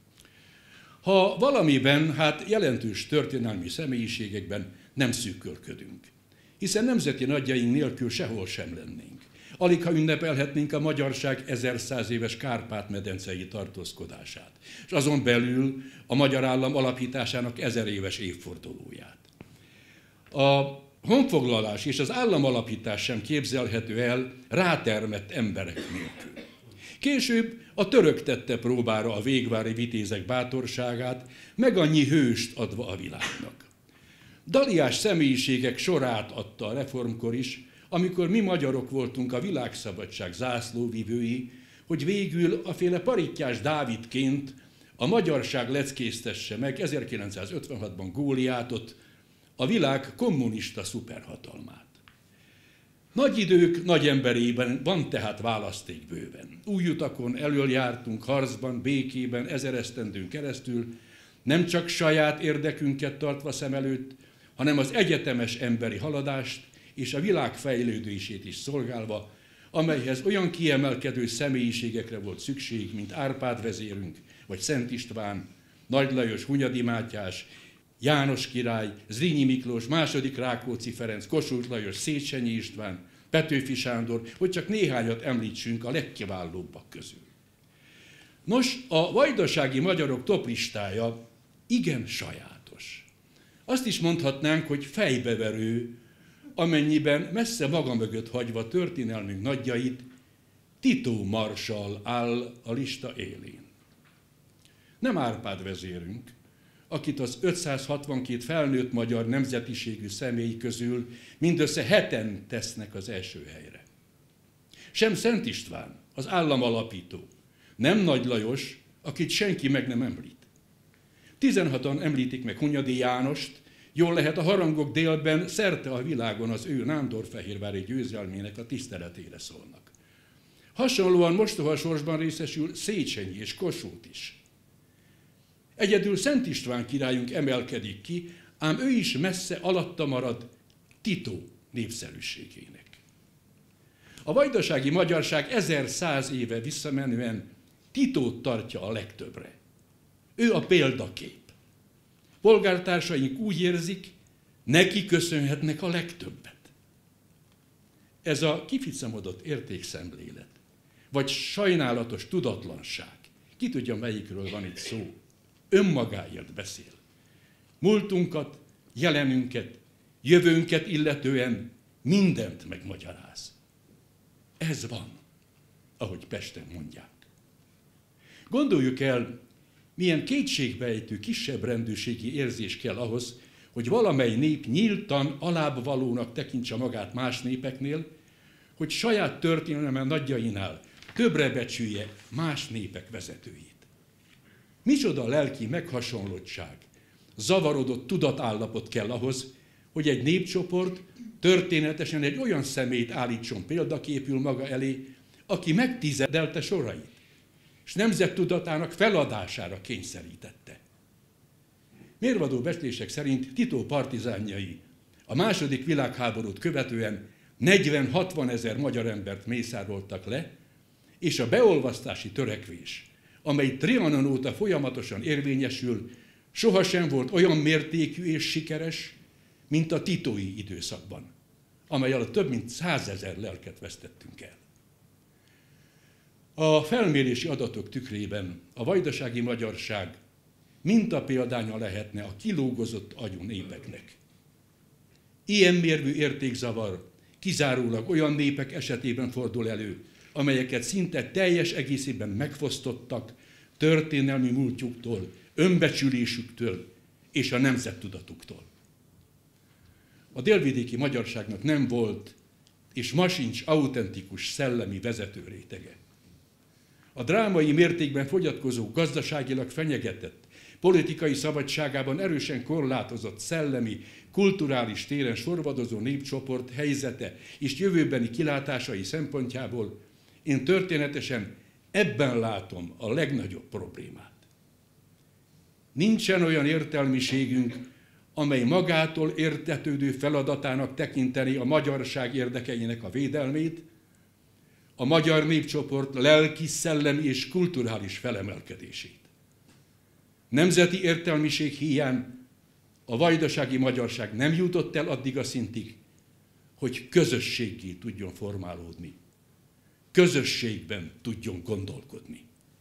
Ha valamiben, hát jelentős történelmi személyiségekben nem szűkölködünk, hiszen nemzeti nagyjaink nélkül sehol sem lennénk. Alig ha ünnepelhetnénk a magyarság ezerszáz éves Kárpát-medencei tartózkodását, és azon belül a magyar állam alapításának ezer éves évfordulóját. A honfoglalás és az államalapítás sem képzelhető el rátermett emberek nélkül. Később a török tette próbára a végvári vitézek bátorságát, meg annyi hőst adva a világnak. Daliás személyiségek sorát adta a reformkor is, amikor mi magyarok voltunk a világszabadság zászlóvivői, hogy végül a féle parittyás Dávidként a magyarság leckésztesse meg ezerkilencszázötvenhatban Góliátot, a világ kommunista szuperhatalmát. Nagy idők nagy emberében van tehát választék bőven. Új utakon elől jártunk harcban, békében, ezer esztendőn keresztül, nem csak saját érdekünket tartva szem előtt, hanem az egyetemes emberi haladást és a világ fejlődését is szolgálva, amelyhez olyan kiemelkedő személyiségekre volt szükség, mint Árpád vezérünk, vagy Szent István, Nagy Lajos, Hunyadi Mátyás, János király, Zrínyi Miklós, második Rákóczi Ferenc, Kossuth Lajos, Széchenyi István, Petőfi Sándor, hogy csak néhányat említsünk a legkiválóbbak közül. Nos, a vajdasági magyarok toplistája igen sajátos. Azt is mondhatnánk, hogy fejbeverő, amennyiben messze maga mögött hagyva történelmünk nagyjait, Titó marsall áll a lista élén. Nem Árpád vezérünk, akit az ötszázhatvankét felnőtt magyar nemzetiségű személy közül mindössze heten tesznek az első helyre. Sem Szent István, az államalapító, nem Nagy Lajos, akit senki meg nem említ. Tizenhatan említik meg Hunyadi Jánost, jól lehet a harangok délben szerte a világon az ő nándorfehérvári győzelmének a tiszteletére szólnak. Hasonlóan mostoha sorsban részesül Széchenyi és Kossuth is. Egyedül Szent István királyunk emelkedik ki, ám ő is messze alatta marad Titó népszerűségének. A vajdasági magyarság ezerszáz éve visszamenően Titót tartja a legtöbbre. Ő a példakép. Polgártársaink úgy érzik, neki köszönhetnek a legtöbbet. Ez a kificamodott értékszemlélet, vagy sajnálatos tudatlanság, ki tudja, melyikről van itt szó, önmagáért beszél. Múltunkat, jelenünket, jövőnket illetően mindent megmagyaráz. Ez van, ahogy Pesten mondják. Gondoljuk el, milyen kétségbejtő, kisebb rendőrségi érzés kell ahhoz, hogy valamely nép nyíltan alábbvalónak tekintse magát más népeknél, hogy saját történelme nagyjainál többre becsülje más népek vezetőit. Micsoda lelki meghasonlottság, zavarodott tudatállapot kell ahhoz, hogy egy népcsoport történetesen egy olyan személyt állítson példaképül maga elé, aki megtizedelte sorait, és nemzettudatának feladására kényszerítette. Mérvadó becslések szerint Titó partizánjai a második világháborút követően negyven-hatvan ezer magyar embert mészároltak le, és a beolvasztási törekvés, amely Trianon óta folyamatosan érvényesül, sohasem volt olyan mértékű és sikeres, mint a titói időszakban, amely alatt több mint százezer lelket vesztettünk el. A felmérési adatok tükrében a vajdasági magyarság mintapéldánya lehetne a kilógozott agyú népeknek. Ilyen mérvű értékzavar kizárólag olyan népek esetében fordul elő, amelyeket szinte teljes egészében megfosztottak történelmi múltjuktól, önbecsülésüktől és a nemzettudatuktól. A délvidéki magyarságnak nem volt, és ma sincs autentikus szellemi vezetőrétege. A drámai mértékben fogyatkozó, gazdaságilag fenyegetett, politikai szabadságában erősen korlátozott szellemi, kulturális téren sorvadozó népcsoport helyzete és jövőbeni kilátásai szempontjából én történetesen ebben látom a legnagyobb problémát. Nincsen olyan értelmiségünk, amely magától értetődő feladatának tekinteni a magyarság érdekeinek a védelmét, a magyar népcsoport lelki, szellemi és kulturális felemelkedését. Nemzeti értelmiség hiány a vajdasági magyarság nem jutott el addig a szintig, hogy közösséggé tudjon formálódni, közösségben tudjon gondolkodni.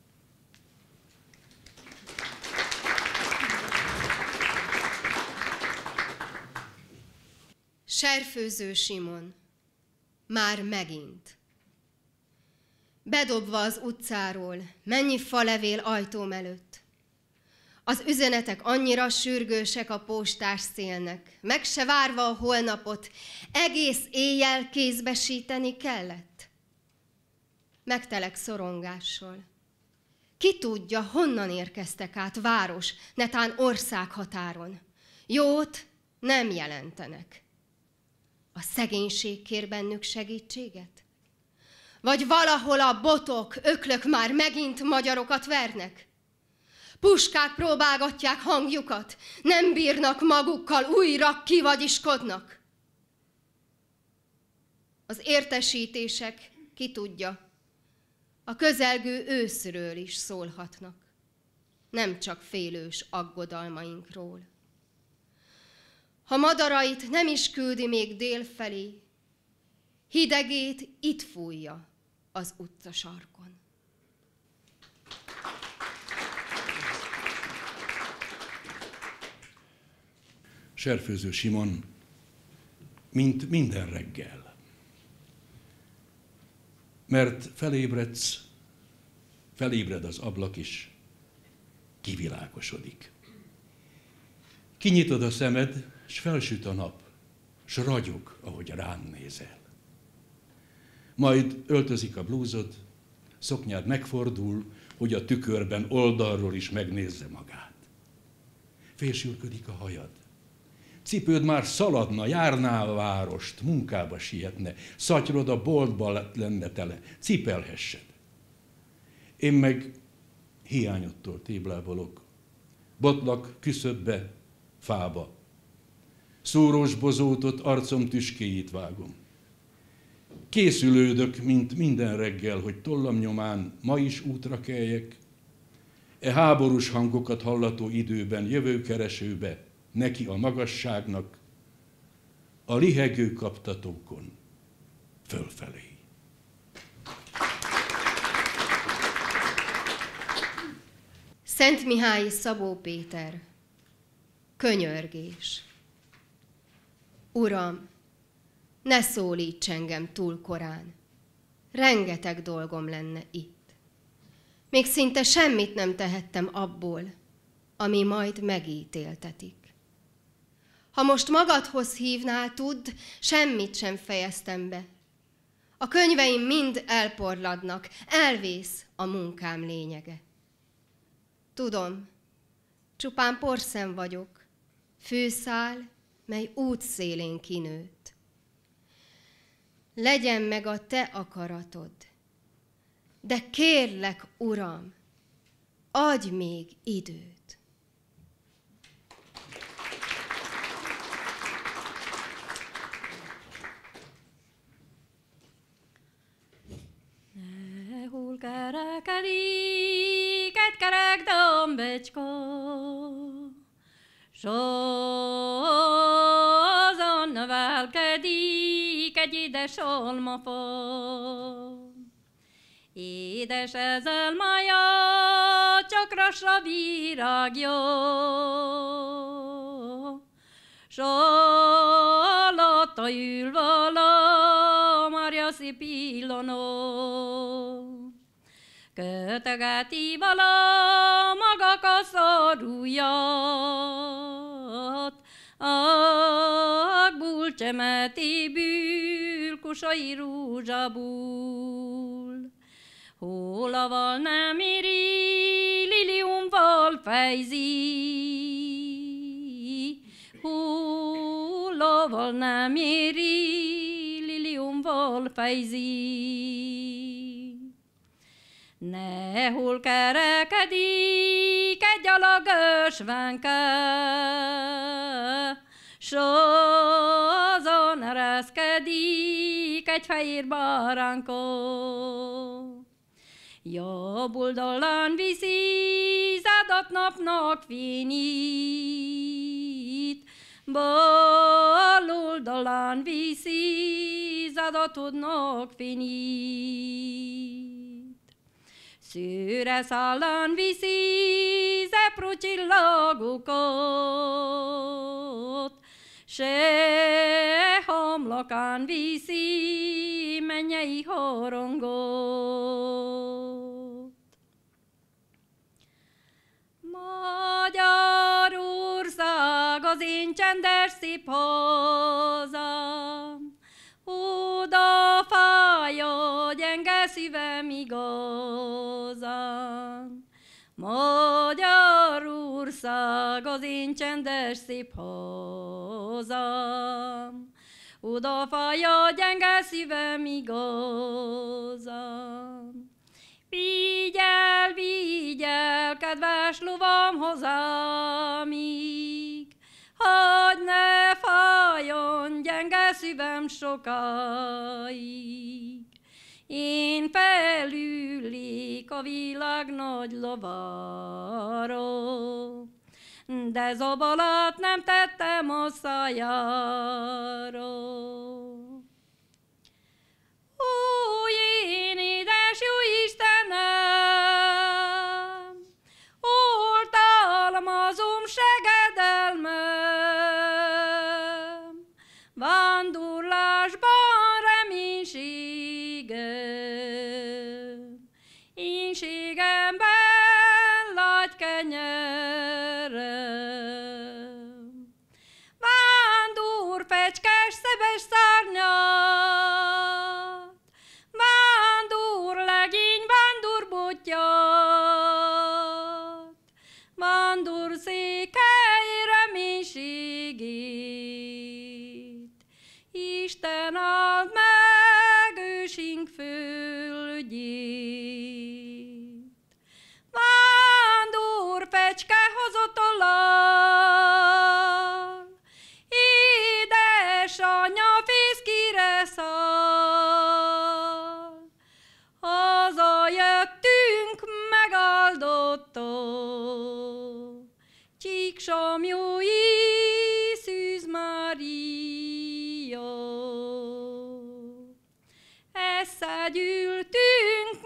Serfőző Simon, már megint. Bedobva az utcáról, mennyi falevél ajtóm előtt. Az üzenetek annyira sürgősek a postás szélnek, meg se várva a holnapot, egész éjjel kézbesíteni kellett. Megtelek szorongással. Ki tudja, honnan érkeztek át város, netán országhatáron. Jót nem jelentenek. A szegénység kér bennük segítséget? Vagy valahol a botok, öklök már megint magyarokat vernek? Puskák próbálgatják hangjukat, nem bírnak magukkal, újra kivagyiskodnak. Az értesítések, ki tudja, a közelgő őszről is szólhatnak, nem csak félős aggodalmainkról. Ha madarait nem is küldi még dél felé, hidegét itt fújja az utcasarkon. Serfőző Simon, mint minden reggel. Mert felébredsz, felébred az ablak is, kivilágosodik. Kinyitod a szemed, s felsüt a nap, s ragyog, ahogy rám nézel. Majd öltözik a blúzod, szoknyád megfordul, hogy a tükörben oldalról is megnézze magát. Félsülködik a hajad. Cipőd már szaladna, járnál a várost, munkába sietne, szatyrod a boltba lenne tele, cipelhessed. Én meg hiányodtól téblábolok, botlak küszöbbe, fába. Szúrós bozótot, arcom tüskéjét vágom. Készülődök, mint minden reggel, hogy tollam nyomán ma is útra keljek, e háborús hangokat hallató időben jövőkeresőbe, neki a magasságnak, a lihegő kaptatókon, fölfelé. Szentmihályi Szabó Péter, könyörgés. Uram, ne szólíts engem túl korán, rengeteg dolgom lenne itt. Még szinte semmit nem tehettem abból, ami majd megítéltetik. Ha most magadhoz hívnál, tudd, semmit sem fejeztem be. A könyveim mind elporladnak, elvész a munkám lényege. Tudom, csupán porszem vagyok, főszál, mely útszélén kinőtt. Legyen meg a te akaratod, de kérlek, Uram, adj még időt. Hol kerekedik egy kerek dombecska, sozon növelkedik egy édes almafa. Édes ez almaja, csak rasra virágja, s alatta ül vala Mária szép pillanó. Kötögeti vala maga kaszorújat, akbul csemeti bül, kusai rúzsabul. Hólaval nem éri, liliumval fejzi, hólaval nem éri, liliumval fejzi. Nehol kerekedik egy alagos vánke, s azon ereszkedik egy fehér báránkó. Jobb oldalán viszi zádat napnak fényít, bal oldalán viszi zádatodnak fényít. Szőre szállán viszi zepró csillagokat, se hamlakán viszi mennyei harangot. Magyarország az én csendes szép hazám, oda fáj a gyenge szívem igazán. Magyarország az én csendes szép hazám, oda fáj a gyenge szívem igazán. Vigyel, vigyel, kedves lovam hazámig, hadd ne fájjon gyenge szívem sokáig. Én felülik a világ nagy lovára, de zobolat nem tettem a szájára. Ó, én édes jó Istenem, oltalmazom segedelmem, vándorlásban reménységem, énségemben lágy kenyerem. Vándor fecskes szebes szárnyat, vándor legény, vándor botjat, vándor székely reménységét. Isten áld meg ősink földjét. Vándor fecske hazatolal, édesanyja fészkire száll. Hazajöttünk megáldottan, Csíksomlyói Szűz Mária. Összegyűltünk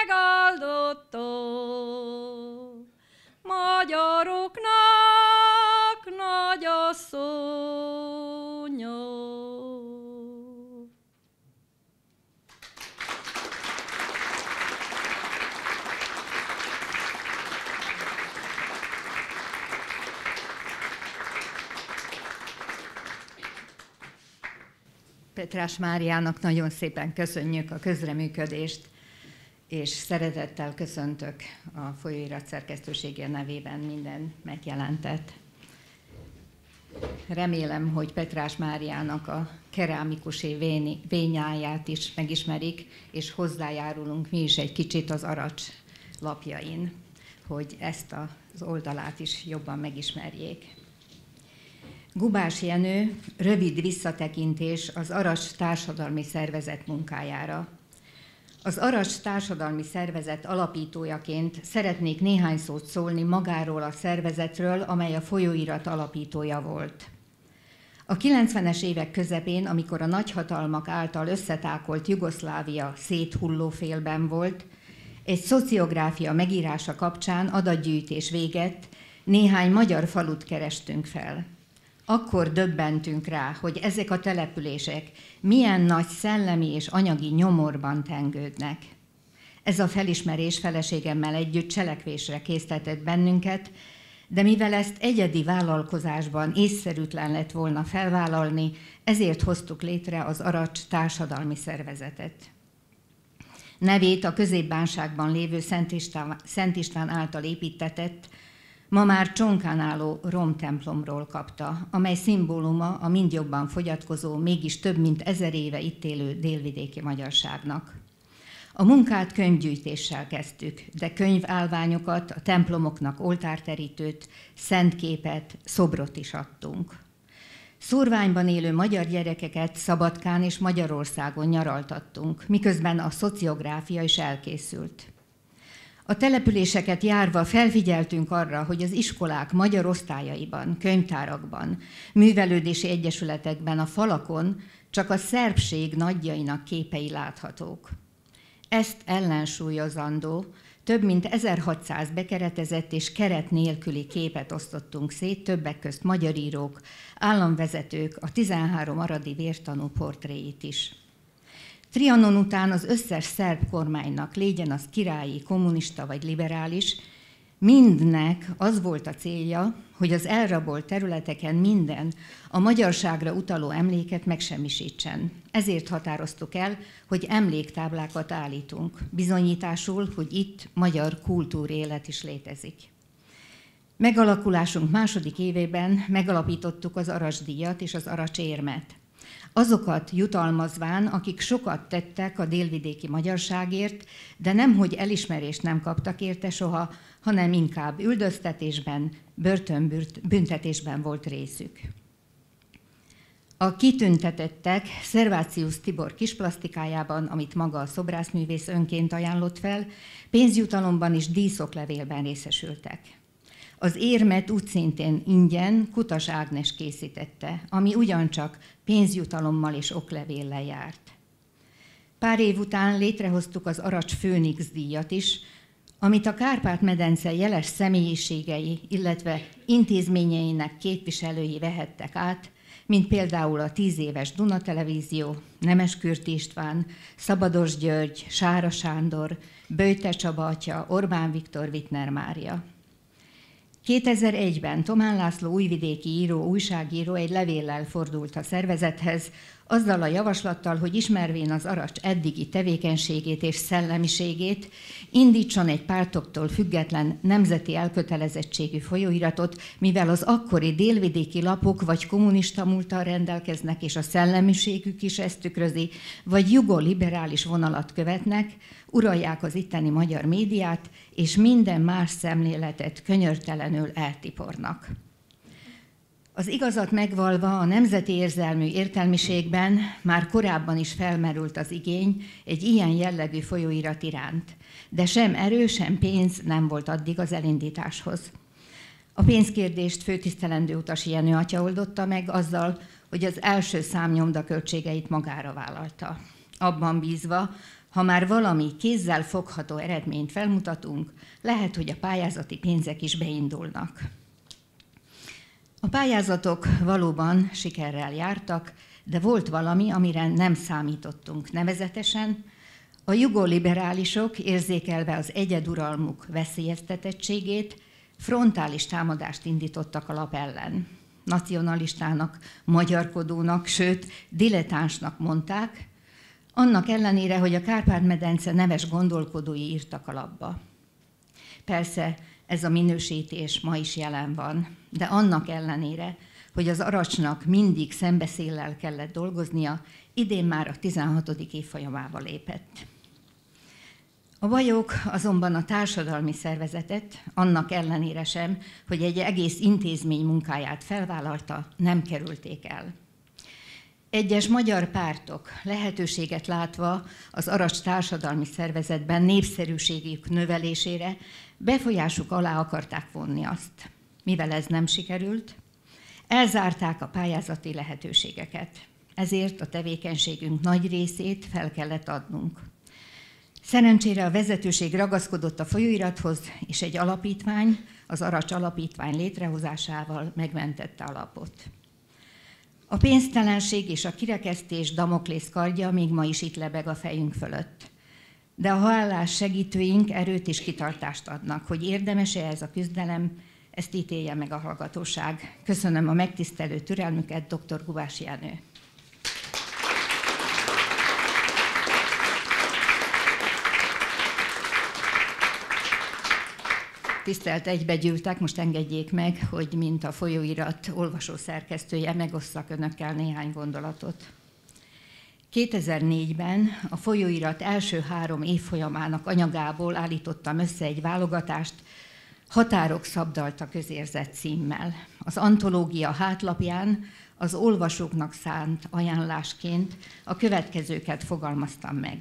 megáldottan, magyaroknak nagy asszonya. Petrás Máriának nagyon szépen köszönjük a közreműködést, és szeretettel köszöntök a folyóirat szerkesztősége nevében minden megjelentett. Remélem, hogy Petrás Máriának a kerámikusi vényáját is megismerik, és hozzájárulunk mi is egy kicsit az Aracs lapjain, hogy ezt az oldalát is jobban megismerjék. Gubás Jenő, rövid visszatekintés az Aracs Társadalmi Szervezet munkájára. Az Aracs Társadalmi Szervezet alapítójaként szeretnék néhány szót szólni magáról a szervezetről, amely a folyóirat alapítója volt. A kilencvenes évek közepén, amikor a nagyhatalmak által összetákolt Jugoszlávia széthulló félben volt, egy szociográfia megírása kapcsán adatgyűjtés végett, néhány magyar falut kerestünk fel. Akkor döbbentünk rá, hogy ezek a települések milyen nagy szellemi és anyagi nyomorban tengődnek. Ez a felismerés feleségemmel együtt cselekvésre késztetett bennünket, de mivel ezt egyedi vállalkozásban észszerűtlen lett volna felvállalni, ezért hoztuk létre az Aracs Társadalmi Szervezetet. Nevét a Középbánságban lévő Szent István, Szent István által építtetett, ma már Csonkán álló rom templomról kapta, amely szimbóluma a mindjobban fogyatkozó, mégis több mint ezer éve itt élő délvidéki magyarságnak. A munkát könyvgyűjtéssel kezdtük, de könyvállványokat, a templomoknak oltárterítőt, szentképet, szobrot is adtunk. Szórványban élő magyar gyerekeket Szabadkán és Magyarországon nyaraltattunk, miközben a szociográfia is elkészült. A településeket járva felfigyeltünk arra, hogy az iskolák magyar osztályaiban, könyvtárakban, művelődési egyesületekben, a falakon csak a szerbség nagyjainak képei láthatók. Ezt ellensúlyozandó, több mint ezerhatszáz bekeretezett és keret nélküli képet osztottunk szét, többek közt magyar írók, államvezetők, a tizenhárom aradi vértanú portréit is. Trianon után az összes szerb kormánynak, legyen az királyi, kommunista vagy liberális, mindnek az volt a célja, hogy az elrabolt területeken minden a magyarságra utaló emléket megsemmisítsen. Ezért határoztuk el, hogy emléktáblákat állítunk, bizonyításul, hogy itt magyar kultúrélet is létezik. Megalakulásunk második évében megalapítottuk az Aracs-díjat és az Aracs-érmet. Azokat jutalmazván, akik sokat tettek a délvidéki magyarságért, de nemhogy elismerést nem kaptak érte soha, hanem inkább üldöztetésben, börtönbüntetésben volt részük. A kitüntetettek Szervácius Tibor kisplasztikájában, amit maga a szobrászművész önként ajánlott fel, pénzjutalomban és díszoklevélben részesültek. Az érmet úgy szintén ingyen Kutas Ágnes készítette, ami ugyancsak pénzjutalommal és oklevéllel járt. Pár év után létrehoztuk az Aracs Főnix díjat is, amit a Kárpát-medence jeles személyiségei, illetve intézményeinek képviselői vehettek át, mint például a tíz éves Duna Televízió, Nemeskürti István, Szabados György, Sára Sándor, Böjte Csaba atya, Orbán Viktor, Wittner Mária. kétezer-egyben Thomán László újvidéki író, újságíró egy levéllel fordult a szervezethez, azzal a javaslattal, hogy ismervén az Aracs eddigi tevékenységét és szellemiségét, indítson egy pártoktól független nemzeti elkötelezettségű folyóiratot, mivel az akkori délvidéki lapok vagy kommunista múlttal rendelkeznek, és a szellemiségük is ezt tükrözi, vagy jugoliberális vonalat követnek, uralják az itteni magyar médiát, és minden más szemléletet könyörtelenül eltipornak. Az igazat megvalva a nemzeti érzelmű értelmiségben már korábban is felmerült az igény egy ilyen jellegű folyóirat iránt, de sem erő, sem pénz nem volt addig az elindításhoz. A pénzkérdést főtisztelendő Utasi Jenő atya oldotta meg azzal, hogy az első szám nyomdaköltségeit magára vállalta. Abban bízva, ha már valami kézzel fogható eredményt felmutatunk, lehet, hogy a pályázati pénzek is beindulnak. A pályázatok valóban sikerrel jártak, de volt valami, amire nem számítottunk, nevezetesen a jugoliberálisok érzékelve az egyeduralmuk veszélyeztetettségét, frontális támadást indítottak a lap ellen. Nacionalistának, magyarkodónak, sőt, dilettánsnak mondták, annak ellenére, hogy a Kárpát-medence neves gondolkodói írtak a lapba. Persze ez a minősítés ma is jelen van, de annak ellenére, hogy az Aracsnak mindig szembeszéllel kellett dolgoznia, idén már a tizenhatodik évfolyamába lépett. A bajok azonban a társadalmi szervezetet, annak ellenére sem, hogy egy egész intézmény munkáját felvállalta, nem kerülték el. Egyes magyar pártok lehetőséget látva az Aracs társadalmi szervezetben népszerűségük növelésére befolyásuk alá akarták vonni azt. Mivel ez nem sikerült, elzárták a pályázati lehetőségeket. Ezért a tevékenységünk nagy részét fel kellett adnunk. Szerencsére a vezetőség ragaszkodott a folyóirathoz, és egy alapítvány, az Aracs Alapítvány létrehozásával megmentette a lapot. A pénztelenség és a kirekesztés Damoklész kardja még ma is itt lebeg a fejünk fölött. De a hálás segítőink erőt és kitartást adnak, hogy érdemes-e ez a küzdelem, ezt ítélje meg a hallgatóság. Köszönöm a megtisztelő türelmüket, dr. Gubás Jenő. Tisztelt egybegyűltek, most engedjék meg, hogy mint a folyóirat olvasó szerkesztője megosszak önökkel néhány gondolatot. kétezer-négyben a folyóirat első három évfolyamának anyagából állítottam össze egy válogatást, Határok szabdalta közérzet címmel. az antológia hátlapján az olvasóknak szánt ajánlásként a következőket fogalmaztam meg.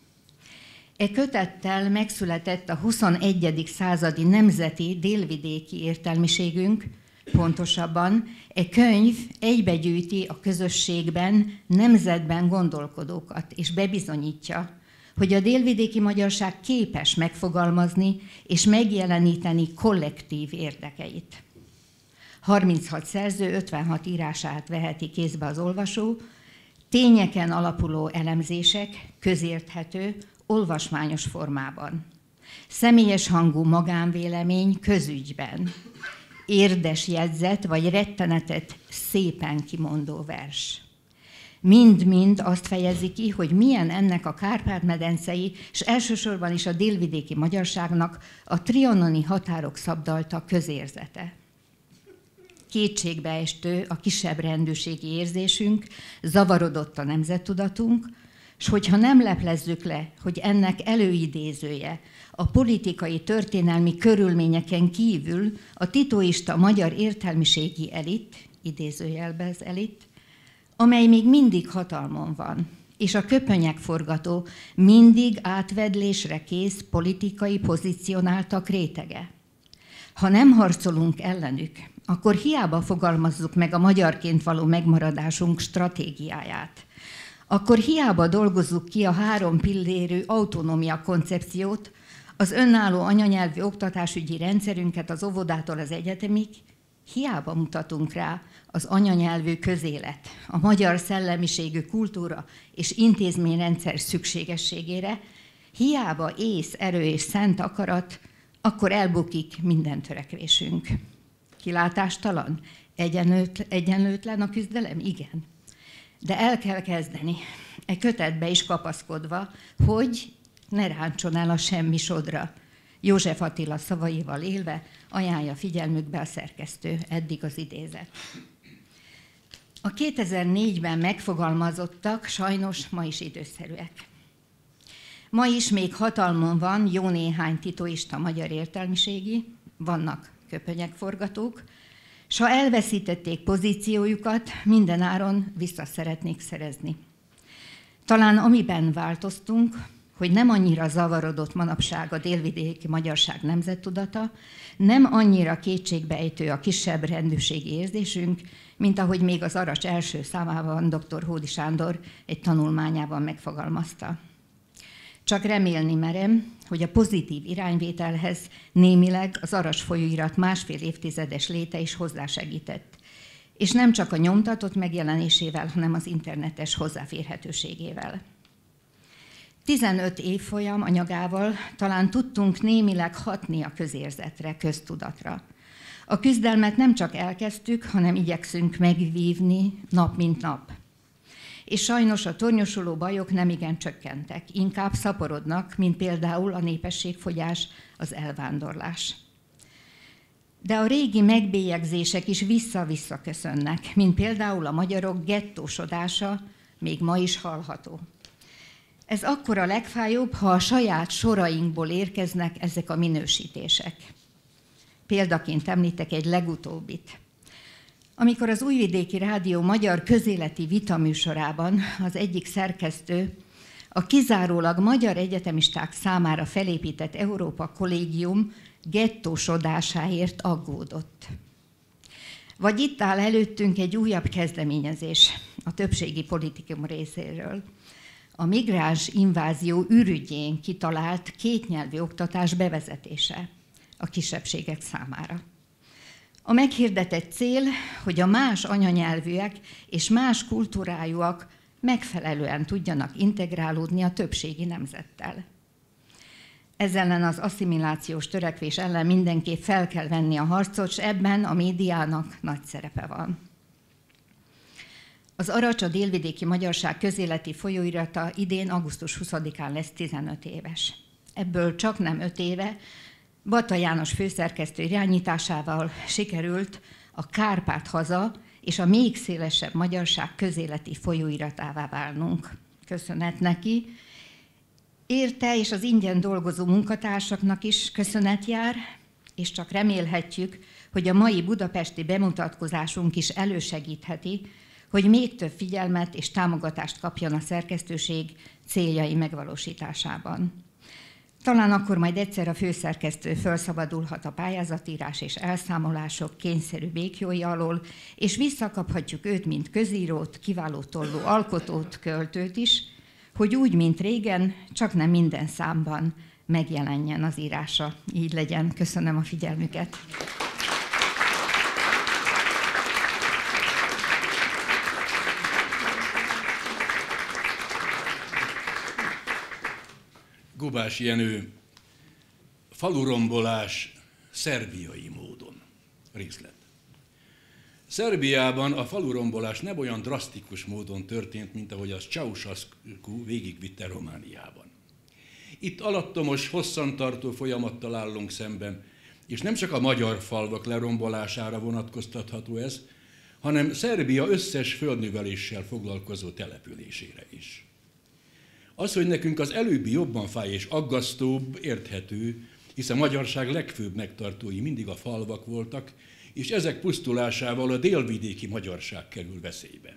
E kötettel megszületett a huszonegyedik századi nemzeti délvidéki értelmiségünk, pontosabban e könyv egybegyűjti a közösségben, nemzetben gondolkodókat, és bebizonyítja, hogy a délvidéki magyarság képes megfogalmazni és megjeleníteni kollektív érdekeit. harminchat szerző, ötvenhat írását veheti kézbe az olvasó, tényeken alapuló elemzések, közérthető, olvasmányos formában. Személyes hangú magánvélemény közügyben. Érdes jegyzet vagy rettenetet szépen kimondó vers. Mind-mind azt fejezi ki, hogy milyen ennek a Kárpát-medencei, és elsősorban is a délvidéki magyarságnak a trianoni határok szabdalta közérzete. Kétségbeestő a kisebb rendőrségi érzésünk, zavarodott a nemzettudatunk, és hogyha nem leplezzük le, hogy ennek előidézője a politikai történelmi körülményeken kívül a titoista magyar értelmiségi elit, idézőjelbe az elit, amely még mindig hatalmon van, és a köpönyegforgató mindig átvedlésre kész politikai pozícionáltak rétege. Ha nem harcolunk ellenük, akkor hiába fogalmazzuk meg a magyarként való megmaradásunk stratégiáját. Akkor hiába dolgozzuk ki a három pillérű autonómia koncepciót, az önálló anyanyelvű oktatásügyi rendszerünket az óvodától az egyetemig, hiába mutatunk rá az anyanyelvű közélet, a magyar szellemiségű kultúra és intézményrendszer szükségességére, hiába ész, erő és szent akarat, akkor elbukik minden törekvésünk. Kilátástalan? Egyenlőtlen a küzdelem? Igen. De el kell kezdeni, e kötetbe is kapaszkodva, hogy ne ráncson el a semmi sodra. József Attila szavaival élve ajánlja figyelmükbe a szerkesztő, eddig az idézet. A kétezer-négyben megfogalmazottak sajnos ma is időszerűek. Ma is még hatalmon van jó néhány titoista magyar értelmiségi, vannak köpönyegforgatók, s ha elveszítették pozíciójukat, mindenáron vissza szeretnék szerezni. Talán amiben változtunk, hogy nem annyira zavarodott manapság a délvidéki magyarság nemzettudata, nem annyira kétségbeejtő a kisebb rendőrségi érzésünk, mint ahogy még az Aracs első számában dr. Hódi Sándor egy tanulmányában megfogalmazta. Csak remélni merem, hogy a pozitív irányvételhez némileg az Aracs folyóirat másfél évtizedes léte is hozzásegített, és nem csak a nyomtatott megjelenésével, hanem az internetes hozzáférhetőségével. tizenöt évfolyam anyagával talán tudtunk némileg hatni a közérzetre, köztudatra. A küzdelmet nem csak elkezdtük, hanem igyekszünk megvívni nap mint nap. És sajnos a tornyosuló bajok nemigen csökkentek, inkább szaporodnak, mint például a népességfogyás, az elvándorlás. De a régi megbélyegzések is vissza-vissza köszönnek, mint például a magyarok gettósodása, még ma is hallható. Ez akkor a legfájóbb, ha a saját sorainkból érkeznek ezek a minősítések. Példaként említek egy legutóbbit. Amikor az Újvidéki Rádió magyar közéleti vitaműsorában az egyik szerkesztő a kizárólag magyar egyetemisták számára felépített Európa Kollégium gettósodásáért aggódott. Vagy itt áll előttünk egy újabb kezdeményezés a többségi politikum részéről. A migráns invázió ürügyén kitalált kétnyelvű oktatás bevezetése a kisebbségek számára. A meghirdetett cél, hogy a más anyanyelvűek és más kultúrájúak megfelelően tudjanak integrálódni a többségi nemzettel. Ezzel ellen az asszimilációs törekvés ellen mindenképp fel kell venni a harcot, és ebben a médiának nagy szerepe van. Az Aracs, a délvidéki magyarság közéleti folyóirata idén augusztus huszadikán lesz tizenöt éves. Ebből csak nem öt éve Bata János főszerkesztő irányításával sikerült a Kárpát haza és a még szélesebb magyarság közéleti folyóiratává válnunk. Köszönet neki. Érte és az ingyen dolgozó munkatársaknak is köszönet jár, és csak remélhetjük, hogy hogy a mai budapesti bemutatkozásunk is elősegítheti, hogy még több figyelmet és támogatást kapjon a szerkesztőség céljai megvalósításában. Talán akkor majd egyszer a főszerkesztő felszabadulhat a pályázatírás és elszámolások kényszerű békjói alól, és visszakaphatjuk őt, mint közírót, kiváló tollú alkotót, költőt is, hogy úgy, mint régen, csak nem minden számban megjelenjen az írása. Így legyen. Köszönöm a figyelmüket. Gubás Jenő, falurombolás szerbiai módon. Részlet. Szerbiában a falurombolás nem olyan drasztikus módon történt, mint ahogy az Ceausescu végigvitte Romániában. Itt alattomos, hosszantartó folyamattal állunk szemben, és nem csak a magyar falvak lerombolására vonatkoztatható ez, hanem Szerbia összes földműveléssel foglalkozó településére is. Az, hogy nekünk az előbbi jobban fáj és aggasztóbb, érthető, hiszen a magyarság legfőbb megtartói mindig a falvak voltak, és ezek pusztulásával a délvidéki magyarság kerül veszélybe.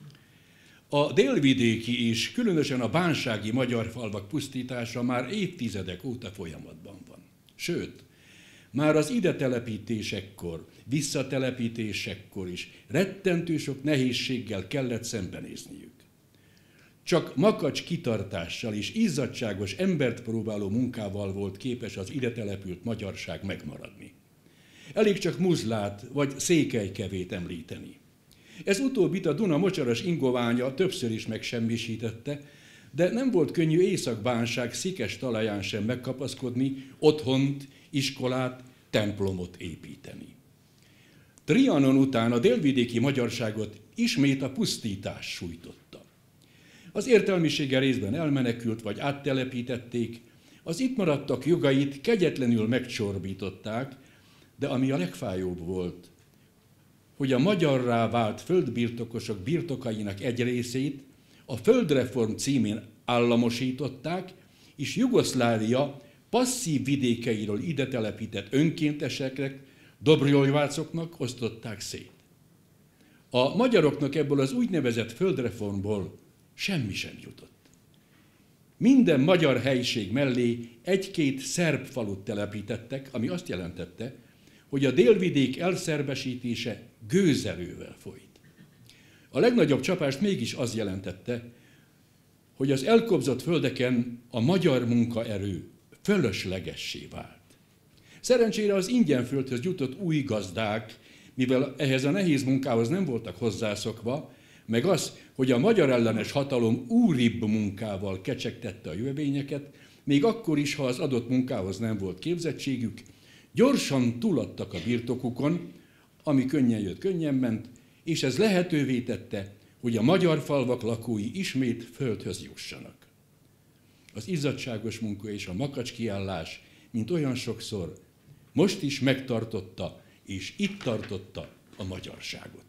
A délvidéki és különösen a bánsági magyar falvak pusztítása már évtizedek óta folyamatban van. Sőt, már az ide telepítésekkor, visszatelepítésekkor is rettentő sok nehézséggel kellett szembenézniük. Csak makacs kitartással és izzadságos embert próbáló munkával volt képes az ide települt magyarság megmaradni. Elég csak Muzlát vagy Székelykevét említeni. Ez utóbbit a Duna mocsaras ingoványa többször is megsemmisítette, de nem volt könnyű Észak-Bánság szikes talaján sem megkapaszkodni, otthont, iskolát, templomot építeni. Trianon után a délvidéki magyarságot ismét a pusztítás sújtotta. Az értelmisége részben elmenekült vagy áttelepítették, az itt maradtak jogait kegyetlenül megcsorbították, de ami a legfájóbb volt, hogy a magyarrá vált földbirtokosok birtokainak egy részét a földreform címén államosították, és Jugoszlávia passzív vidékeiről ide telepített önkénteseknek, dobrjolvácoknak osztották szét. A magyaroknak ebből az úgynevezett földreformból semmi sem jutott. Minden magyar helység mellé egy-két szerb falut telepítettek, ami azt jelentette, hogy a délvidék elszerbesítése gőzerővel folyt. A legnagyobb csapást mégis az jelentette, hogy az elkobzott földeken a magyar munkaerő fölöslegessé vált. Szerencsére az ingyenföldhöz jutott új gazdák, mivel ehhez a nehéz munkához nem voltak hozzászokva, meg az, hogy a magyar ellenes hatalom úribb munkával kecsegtette a jövevényeket, még akkor is, ha az adott munkához nem volt képzettségük, gyorsan túladtak a birtokukon, ami könnyen jött, könnyen ment, és ez lehetővé tette, hogy a magyar falvak lakói ismét földhöz jussanak. Az izzadságos munka és a makacskiállás, mint olyan sokszor, most is megtartotta, és itt tartotta a magyarságot.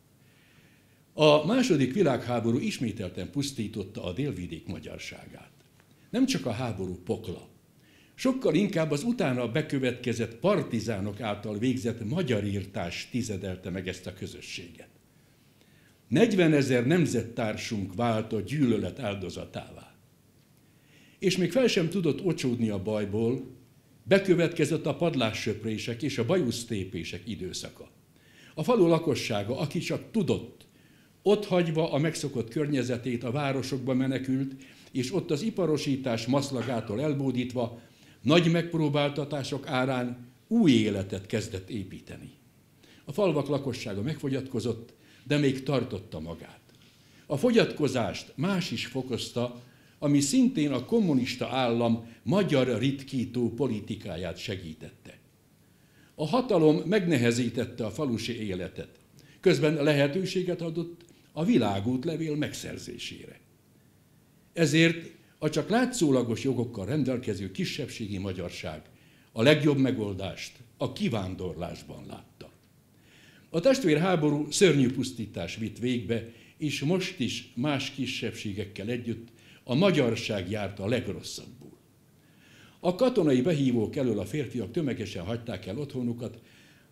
A második világháború ismételten pusztította a délvidék magyarságát. Nem csak a háború pokla, sokkal inkább az utána bekövetkezett partizánok által végzett magyarírtás tizedelte meg ezt a közösséget. negyvenezer nemzettársunk vált a gyűlölet áldozatává. És még fel sem tudott ocsódni a bajból, bekövetkezett a padlássöprések és a bajusztépések időszaka. A falu lakossága, aki csak tudott, otthagyva a megszokott környezetét, a városokba menekült, és ott az iparosítás maszlagától elbódítva nagy megpróbáltatások árán új életet kezdett építeni. A falvak lakossága megfogyatkozott, de még tartotta magát. A fogyatkozást más is fokozta, ami szintén a kommunista állam magyar ritkító politikáját segítette. A hatalom megnehezítette a falusi életet, közben lehetőséget adott a világútlevél megszerzésére. Ezért a csak látszólagos jogokkal rendelkező kisebbségi magyarság a legjobb megoldást a kivándorlásban látta. A testvérháború szörnyű pusztítás vitt végbe, és most is más kisebbségekkel együtt a magyarság járta a legrosszabbul. A katonai behívók elől a férfiak tömegesen hagyták el otthonukat,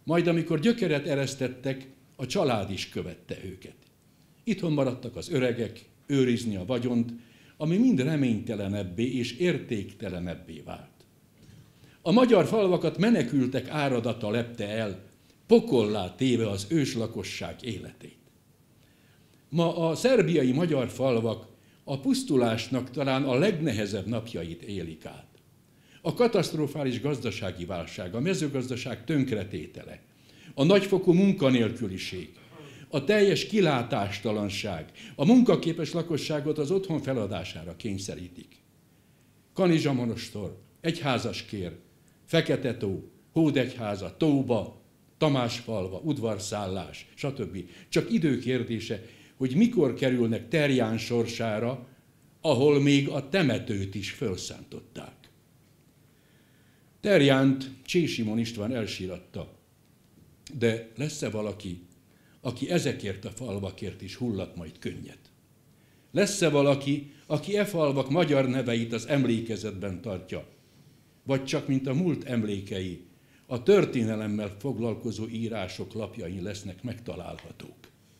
Majd amikor gyökeret eresztettek, a család is követte őket. Itthon maradtak az öregek, őrizni a vagyont, ami mind reménytelenebbé és értéktelenebbé vált. A magyar falvakat menekültek áradata lepte el, pokollá téve az őslakosság életét. Ma a szerbiai magyar falvak a pusztulásnak talán a legnehezebb napjait élik át. A katasztrofális gazdasági válság, a mezőgazdaság tönkretétele, a nagyfokú munkanélküliség, a teljes kilátástalanság, a munkaképes lakosságot az otthon feladására kényszerítik. Kanizsa-monostor, Egyházaskér, Fekete-tó, Hódegyháza, Tóba, Tamásfalva, udvarszállás, stb. Csak idő kérdése, hogy mikor kerülnek Terján sorsára, ahol még a temetőt is felszántották. Terjánt Csé Simon István elsíratta, de lesz-e valaki, aki ezekért a falvakért is hullat majd könnyet? Lesz-e valaki, aki e falvak magyar neveit az emlékezetben tartja? Vagy csak, mint a múlt emlékei, a történelemmel foglalkozó írások lapjain lesznek megtalálhatók?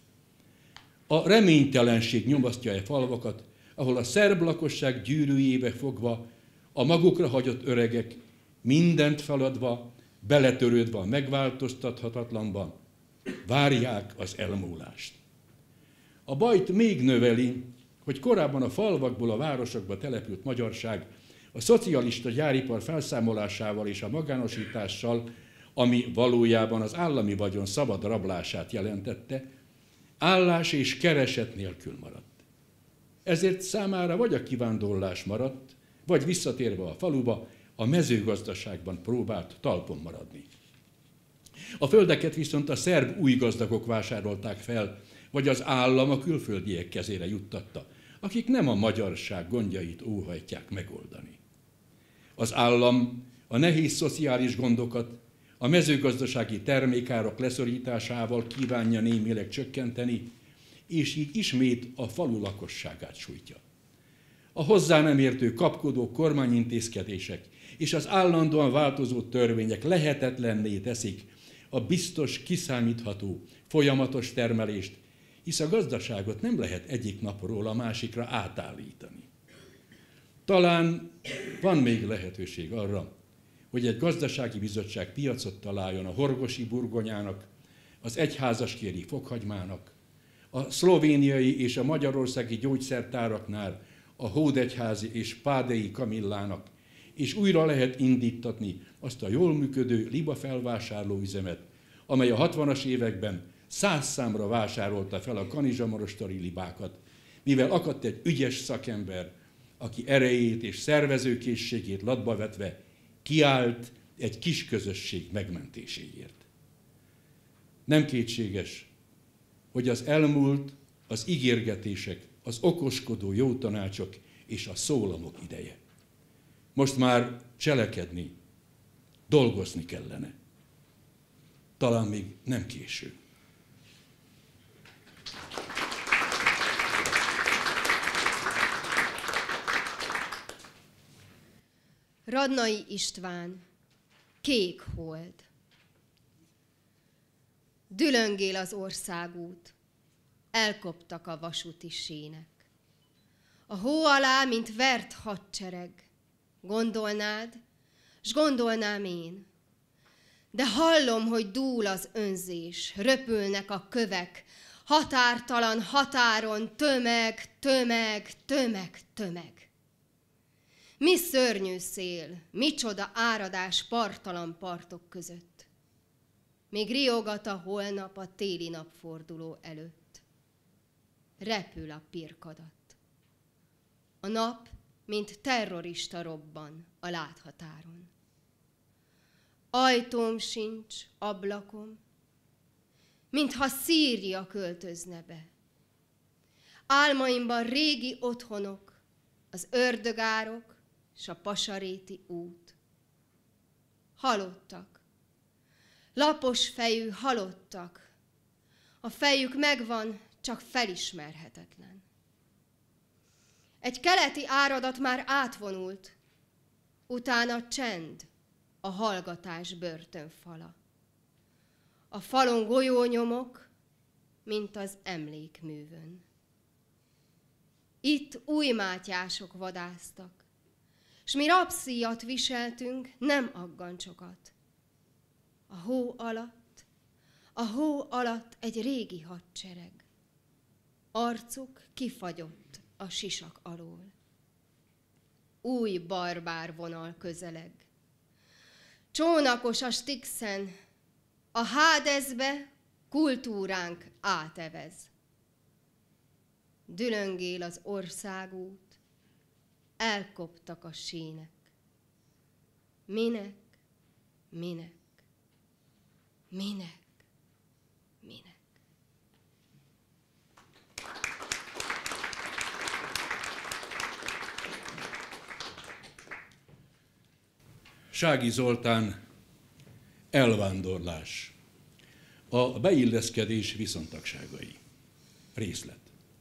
A reménytelenség nyomasztja e falvakat, ahol a szerb lakosság gyűrűjébe fogva a magukra hagyott öregek mindent feladva, beletörődve a megváltoztathatatlanban, várják az elmúlást. A bajt még növeli, hogy korábban a falvakból a városokba települt magyarság a szocialista gyáripar felszámolásával és a magánosítással, ami valójában az állami vagyon szabad rablását jelentette, állás és kereset nélkül maradt. Ezért számára vagy a kivándorlás maradt, vagy visszatérve a faluba, a mezőgazdaságban próbált talpon maradni. A földeket viszont a szerb új gazdagok vásárolták fel, vagy az állam a külföldiek kezére juttatta, akik nem a magyarság gondjait óhajtják megoldani. Az állam a nehéz szociális gondokat a mezőgazdasági termékárak leszorításával kívánja némileg csökkenteni, és így ismét a falu lakosságát sújtja. A hozzá nem értő kapkodó kormányintézkedések és az állandóan változó törvények lehetetlenné teszik a biztos, kiszámítható, folyamatos termelést, hisz a gazdaságot nem lehet egyik napról a másikra átállítani. Talán van még lehetőség arra, hogy egy gazdasági bizottság piacot találjon a horgosi burgonyának, az egyházaskéri fokhagymának, a szlovéniai és a magyarországi gyógyszertáraknál a hódegyházi és pádei kamillának, és újra lehet indítatni azt a jól működő libafelvásárló üzemet, amely a hatvanas években száz számra vásárolta fel a kanizsa-monostori libákat, mivel akadt egy ügyes szakember, aki erejét és szervezőkészségét latba vetve kiállt egy kis közösség megmentéséért. Nem kétséges, hogy az elmúlt az ígérgetések, az okoskodó jó tanácsok és a szólamok ideje. Most már cselekedni, dolgozni kellene. Talán még nem késő. Radnai István, Kék hold. Dülöngél az országút, elkoptak a vasúti sének. A hó alá, mint vert hadsereg, gondolnád, s gondolnám én. De hallom, hogy dúl az önzés, röpülnek a kövek, határtalan határon tömeg, tömeg, tömeg, tömeg. Mi szörnyű szél, micsoda áradás parttalan partok között. Még riogat a holnap a téli napforduló előtt. Repül a pirkadat. A nap, mint terrorista robban a láthatáron. Ajtóm sincs, ablakom, mintha Szíria költözne be. Álmaimban régi otthonok, az ördögárok, s a pasaréti út. Halottak, lapos fejű halottak, a fejük megvan, csak felismerhetetlen. Egy keleti áradat már átvonult, utána csend, a hallgatás börtönfala. a falon golyónyomok, mint az emlékművön. Itt új mátyások vadásztak, s mi rabszíjat viseltünk, nem aggancsokat. A hó alatt, a hó alatt egy régi hadsereg. Arcuk kifagyott a sisak alól. Új barbár vonal közeleg. Csónakos a Stixen, a Hádeszbe kultúránk átevez. Dülöngél az országút, elkoptak a sínek. Minek, minek, minek, minek. Sági Zoltán, elvándorlás. A beilleszkedés viszontagságai. Részlet.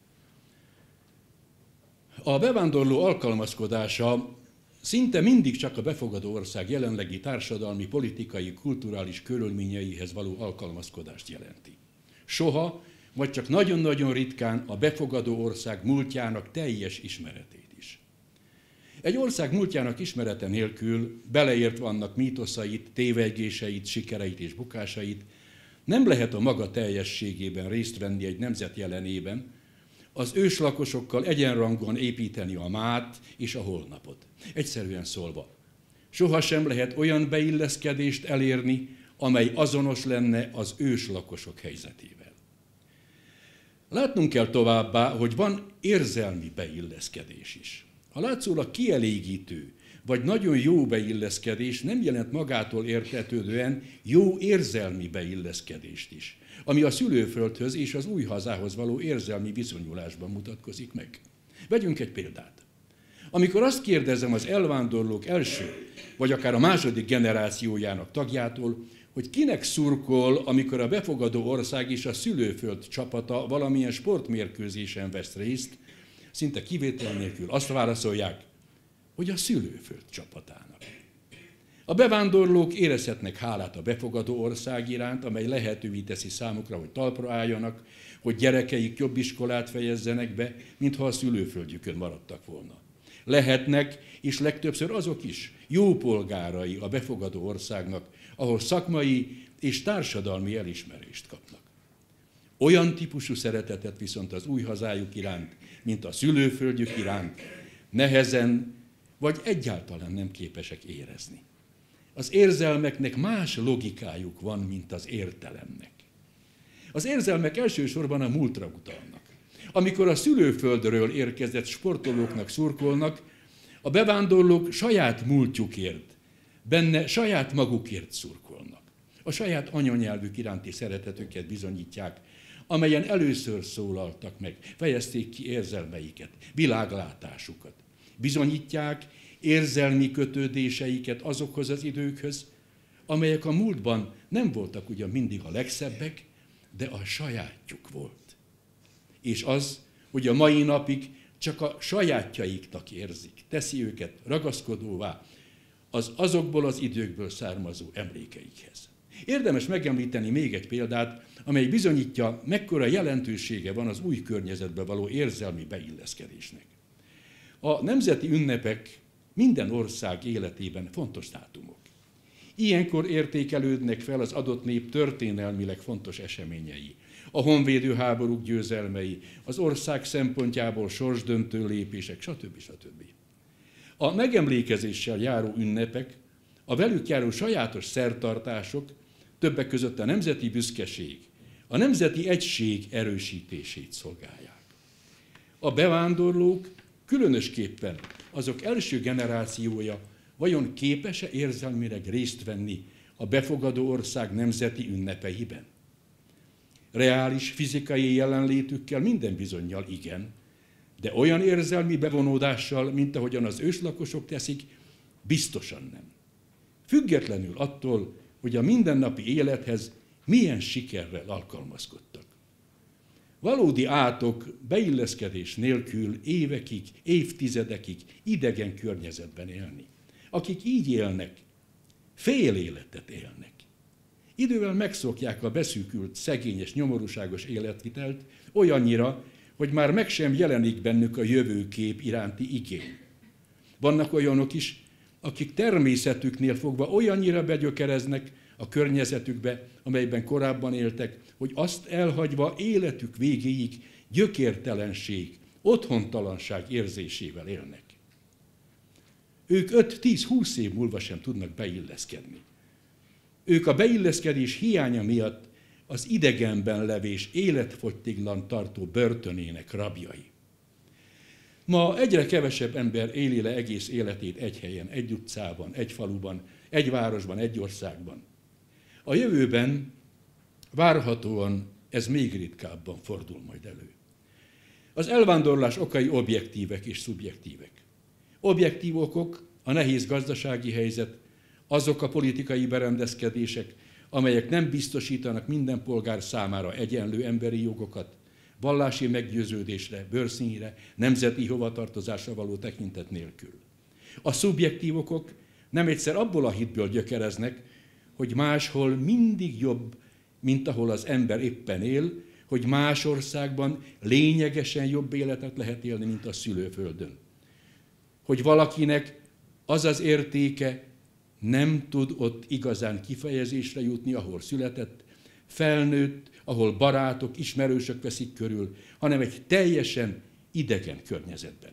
A bevándorló alkalmazkodása szinte mindig csak a befogadó ország jelenlegi társadalmi, politikai, kulturális körülményeihez való alkalmazkodást jelenti. Soha, vagy csak nagyon-nagyon ritkán a befogadó ország múltjának teljes ismeretét is. Egy ország múltjának ismerete nélkül, beleértve annak mítoszait, tévegéseit, sikereit és bukásait, nem lehet a maga teljességében részt venni egy nemzet jelenében, az őslakosokkal egyenrangúan építeni a mát és a holnapot. Egyszerűen szólva, sohasem lehet olyan beilleszkedést elérni, amely azonos lenne az őslakosok helyzetével. Látnunk kell továbbá, hogy van érzelmi beilleszkedés is. A látszólag kielégítő, vagy nagyon jó beilleszkedés nem jelent magától értetődően jó érzelmi beilleszkedést is, ami a szülőföldhöz és az új hazához való érzelmi viszonyulásban mutatkozik meg. Vegyünk egy példát. Amikor azt kérdezem az elvándorlók első, vagy akár a második generációjának tagjától, hogy kinek szurkol, amikor a befogadó ország és a szülőföld csapata valamilyen sportmérkőzésen vesz részt, szinte kivétel nélkül azt válaszolják, hogy a szülőföld csapatának. A bevándorlók érezhetnek hálát a befogadó ország iránt, amely lehetővé teszi számukra, hogy talpra álljanak, hogy gyerekeik jobb iskolát fejezzenek be, mintha a szülőföldjükön maradtak volna. Lehetnek, és legtöbbször azok is, jó polgárai a befogadó országnak, ahol szakmai és társadalmi elismerést kapnak. Olyan típusú szeretetet viszont az új hazájuk iránt, mint a szülőföldjük iránt, nehezen vagy egyáltalán nem képesek érezni. Az érzelmeknek más logikájuk van, mint az értelemnek. Az érzelmek elsősorban a múltra utalnak. Amikor a szülőföldről érkezett sportolóknak szurkolnak, a bevándorlók saját múltjukért, benne saját magukért szurkolnak. A saját anyanyelvük iránti szeretetüket bizonyítják, amelyen először szólaltak meg, fejezték ki érzelmeiket, világlátásukat. Bizonyítják érzelmi kötődéseiket azokhoz az időkhöz, amelyek a múltban nem voltak ugyan mindig a legszebbek, de a sajátjuk volt. És az, hogy a mai napig csak a sajátjaiknak érzik, teszi őket ragaszkodóvá az azokból az időkből származó emlékeikhez. Érdemes megemlíteni még egy példát, amely bizonyítja, mekkora jelentősége van az új környezetbe való érzelmi beilleszkedésnek. A nemzeti ünnepek minden ország életében fontos dátumok. Ilyenkor értékelődnek fel az adott nép történelmileg fontos eseményei, a honvédő háborúk győzelmei, az ország szempontjából sorsdöntő lépések, stb. stb. A megemlékezéssel járó ünnepek, a velük járó sajátos szertartások, többek között a nemzeti büszkeség, a nemzeti egység erősítését szolgálják. A bevándorlók, különösképpen azok első generációja vajon képes-e érzelmileg részt venni a befogadó ország nemzeti ünnepeiben? Reális fizikai jelenlétükkel minden bizonnyal igen, de olyan érzelmi bevonódással, mint ahogyan az őslakosok teszik, biztosan nem. Függetlenül attól, hogy a mindennapi élethez milyen sikerrel alkalmazkodtak. Valódi átok beilleszkedés nélkül évekig, évtizedekig idegen környezetben élni. Akik így élnek, fél életet élnek. idővel megszokják a beszűkült, szegényes, nyomorúságos életvitelt olyannyira, hogy már meg sem jelenik bennük a jövőkép iránti igény. Vannak olyanok is, akik természetüknél fogva olyannyira begyökereznek a környezetükbe, amelyben korábban éltek, hogy azt elhagyva életük végéig gyökértelenség, otthontalanság érzésével élnek. Ők öt-tíz-húsz év múlva sem tudnak beilleszkedni. Ők a beilleszkedés hiánya miatt az idegenben levés életfogytiglan tartó börtönének rabjai. Ma egyre kevesebb ember éli le egész életét egy helyen, egy utcában, egy faluban, egy városban, egy országban. A jövőben várhatóan ez még ritkábban fordul majd elő. Az elvándorlás okai objektívek és szubjektívek. Objektív okok a nehéz gazdasági helyzet, azok a politikai berendezkedések, amelyek nem biztosítanak minden polgár számára egyenlő emberi jogokat, vallási meggyőződésre, bőrszínre, nemzeti hovatartozásra való tekintet nélkül. A szubjektív okok nem egyszer abból a hitből gyökereznek, hogy máshol mindig jobb, mint ahol az ember éppen él, hogy más országban lényegesen jobb életet lehet élni, mint a szülőföldön. Hogy valakinek az az értéke nem tud ott igazán kifejezésre jutni, ahol született, felnőtt, ahol barátok, ismerősök veszik körül, hanem egy teljesen idegen környezetben.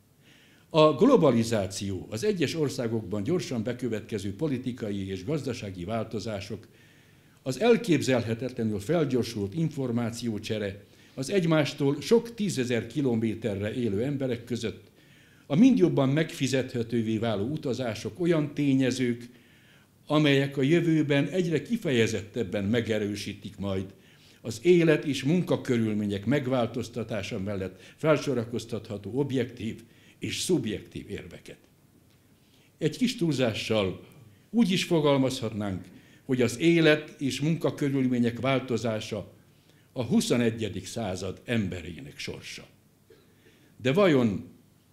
A globalizáció, az egyes országokban gyorsan bekövetkező politikai és gazdasági változások, az elképzelhetetlenül felgyorsult információcsere, az egymástól sok tízezer kilométerre élő emberek között, a mindjobban megfizethetővé váló utazások olyan tényezők, amelyek a jövőben egyre kifejezettebben megerősítik majd az élet és munkakörülmények megváltoztatása mellett felsorakoztatható objektív és szubjektív érveket. Egy kis túlzással úgy is fogalmazhatnánk, hogy az élet és munkakörülmények változása a huszonegyedik század emberének sorsa. De vajon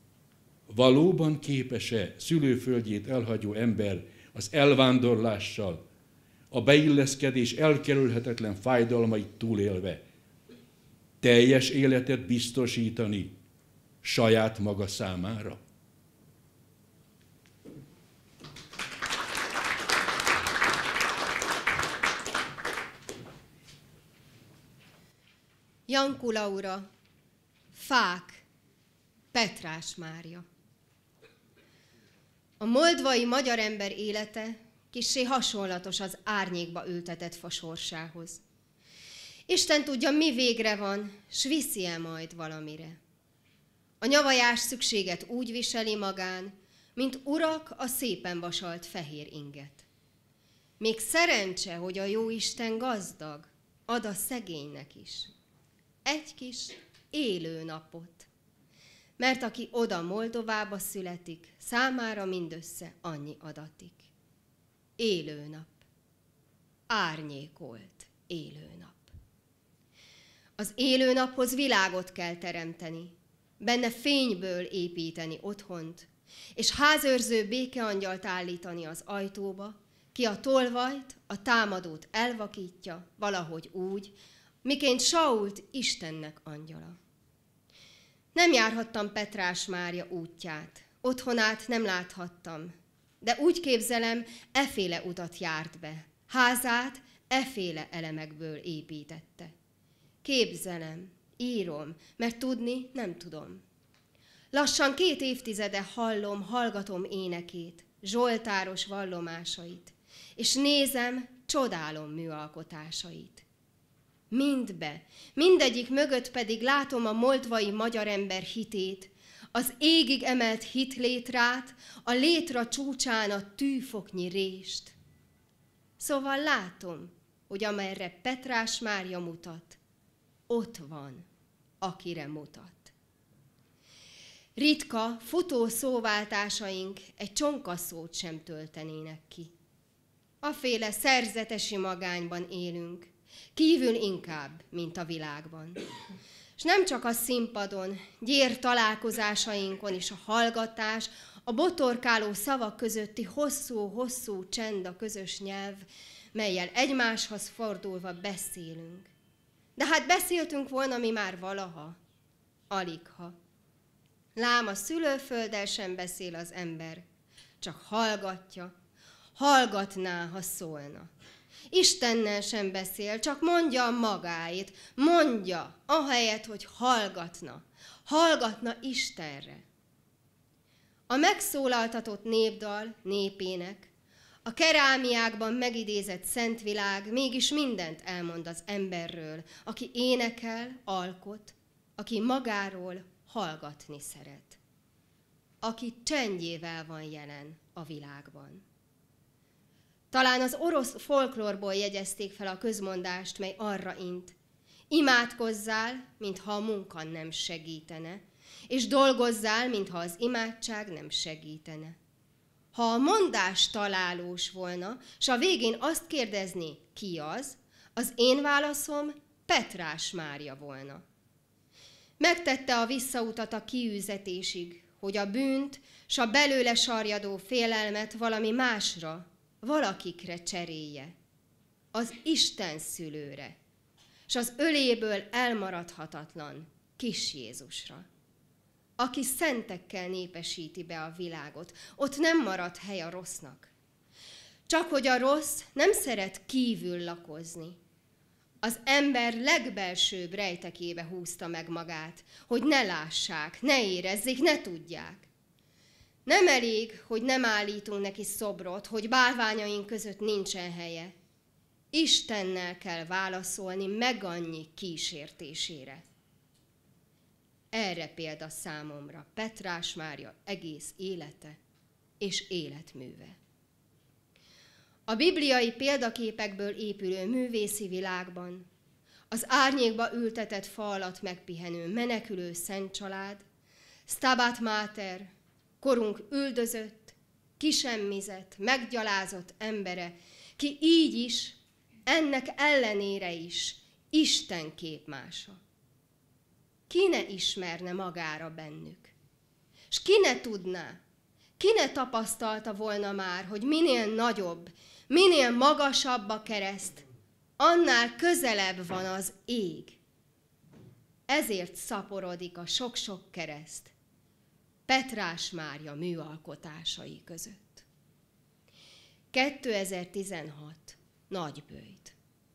valóban képes-e szülőföldjét elhagyó ember az elvándorlással, a beilleszkedés elkerülhetetlen fájdalmait túlélve teljes életet biztosítani saját maga számára? Janku Laura, Fák, Petrás Mária. A moldvai magyar ember élete kissé hasonlatos az árnyékba ültetett fa sorsához. Isten tudja, mi végre van, s viszi-e majd valamire. A nyavajás szükséget úgy viseli magán, mint urak a szépen vasalt fehér inget. Még szerencse, hogy a jóisten gazdag, ad a szegénynek is. Egy kis élő napot. Mert aki oda Moldovába születik, számára mindössze annyi adatik. Élő nap. Árnyékolt élő nap. Az élő naphoz világot kell teremteni, benne fényből építeni otthont, és házőrző békeangyalt állítani az ajtóba, ki a tolvajt, a támadót elvakítja, valahogy úgy, miként Sault Istennek angyala. Nem járhattam Petrás Mária útját, otthonát nem láthattam, de úgy képzelem, eféle utat járt be, házát eféle elemekből építette. Képzelem, írom, mert tudni nem tudom. Lassan két évtizede hallom, hallgatom énekét, zsoltáros vallomásait, és nézem, csodálom műalkotásait. Mindbe, mindegyik mögött pedig látom a moldvai magyar ember hitét, az égig emelt hitlétrát, a létra csúcsán a tűfoknyi rést. Szóval látom, hogy amerre Petrás Mária mutat, ott van, akire mutat. Ritka, futó szóváltásaink egy csonkaszót sem töltenének ki. Aféle szerzetesi magányban élünk, kívül inkább, mint a világban. És nem csak a színpadon, gyér találkozásainkon is a hallgatás, a botorkáló szavak közötti hosszú-hosszú csend a közös nyelv, mellyel egymáshoz fordulva beszélünk. De hát beszéltünk volna mi már valaha, aligha. Lám a szülőfölddel sem beszél az ember, csak hallgatja, hallgatná, ha szólna. Istennel sem beszél, csak mondja a magáét, mondja, ahelyett, hogy hallgatna, hallgatna Istenre. A megszólaltatott népdal népének, a kerámiákban megidézett szentvilág mégis mindent elmond az emberről, aki énekel, alkot, aki magáról hallgatni szeret, aki csendjével van jelen a világban. Talán az orosz folklórból jegyezték fel a közmondást, mely arra int: imádkozzál, mintha a munka nem segítene, és dolgozzál, mintha az imádság nem segítene. Ha a mondás találós volna, s a végén azt kérdezné, ki az, az én válaszom Petrás Mária volna. Megtette a visszautat a kiűzetésig, hogy a bűnt, s a belőle sarjadó félelmet valami másra, valakikre cserélje, az Isten szülőre, s az öléből elmaradhatatlan kis Jézusra, aki szentekkel népesíti be a világot, ott nem marad hely a rossznak. Csak hogy a rossz nem szeret kívül lakozni. Az ember legbelsőbb rejtekébe húzta meg magát, hogy ne lássák, ne érezzék, ne tudják. Nem elég, hogy nem állítunk neki szobrot, hogy bálványaink között nincsen helye. Istennel kell válaszolni megannyi kísértésére. Erre példa számomra Petrás Mária egész élete és életműve. A bibliai példaképekből épülő művészi világban az árnyékba ültetett fa alatt megpihenő menekülő szentcsalád, Stabat Mater, korunk üldözött, kisemmizett, meggyalázott embere, ki így is, ennek ellenére is Isten képmása. Ki ne ismerne magára bennük? S ki ne tudná, ki ne tapasztalta volna már, hogy minél nagyobb, minél magasabb a kereszt, annál közelebb van az ég. Ezért szaporodik a sok-sok kereszt Petrás Mária műalkotásai között. kétezer-tizenhat. Nagyböjt.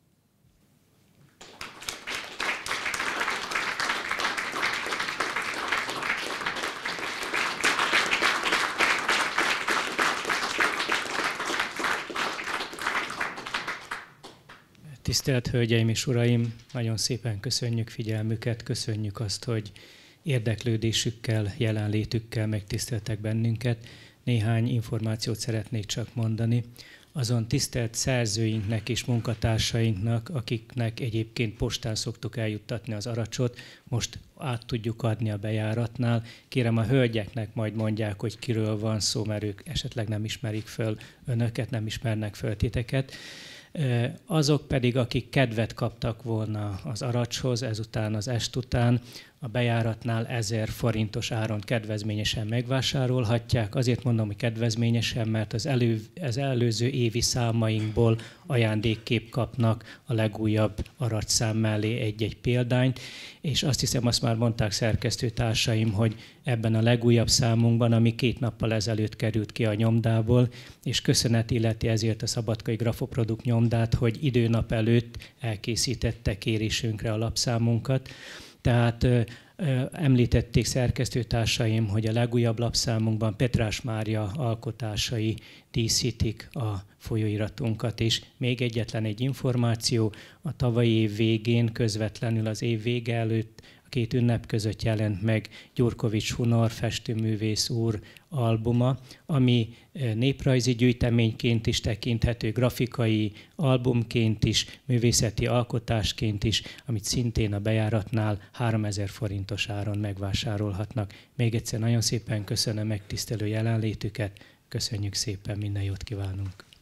Tisztelt Hölgyeim és Uraim, nagyon szépen köszönjük figyelmüket, köszönjük azt, hogy érdeklődésükkel, jelenlétükkel megtiszteltek bennünket. Néhány információt szeretnék csak mondani. Azon tisztelt szerzőinknek és munkatársainknak, akiknek egyébként postán szoktuk eljuttatni az aracsot, most át tudjuk adni a bejáratnál. Kérem, a hölgyeknek majd mondják, hogy kiről van szó, mert ők esetleg nem ismerik föl önöket, nem ismernek föl titeket. Azok pedig, akik kedvet kaptak volna az aracshoz, ezután az est után a bejáratnál ezer forintos áron kedvezményesen megvásárolhatják. Azért mondom, hogy kedvezményesen, mert az, elő, az előző évi számainkból ajándékképp kapnak a legújabb aracsszám mellé egy-egy példányt, és azt hiszem, azt már mondták szerkesztőtársaim, hogy ebben a legújabb számunkban, ami két nappal ezelőtt került ki a nyomdából, és köszönet illeti ezért a Szabadkai Grafoprodukt nyomdát, hogy időnap előtt elkészítette kérésünkre a lapszámunkat. Tehát ö, ö, említették szerkesztőtársaim, hogy a legújabb lapszámunkban Petrás Mária alkotásai díszítik a folyóiratunkat, és még egyetlen egy információ, a tavalyi év végén, közvetlenül az év vége előtt, a két ünnep között jelent meg Gyurkovics Hunor festőművész úr albuma, ami néprajzi gyűjteményként is tekinthető, grafikai albumként is, művészeti alkotásként is, amit szintén a bejáratnál háromezer forintos áron megvásárolhatnak. Még egyszer nagyon szépen köszönöm megtisztelő jelenlétüket, köszönjük szépen, minden jót kívánunk!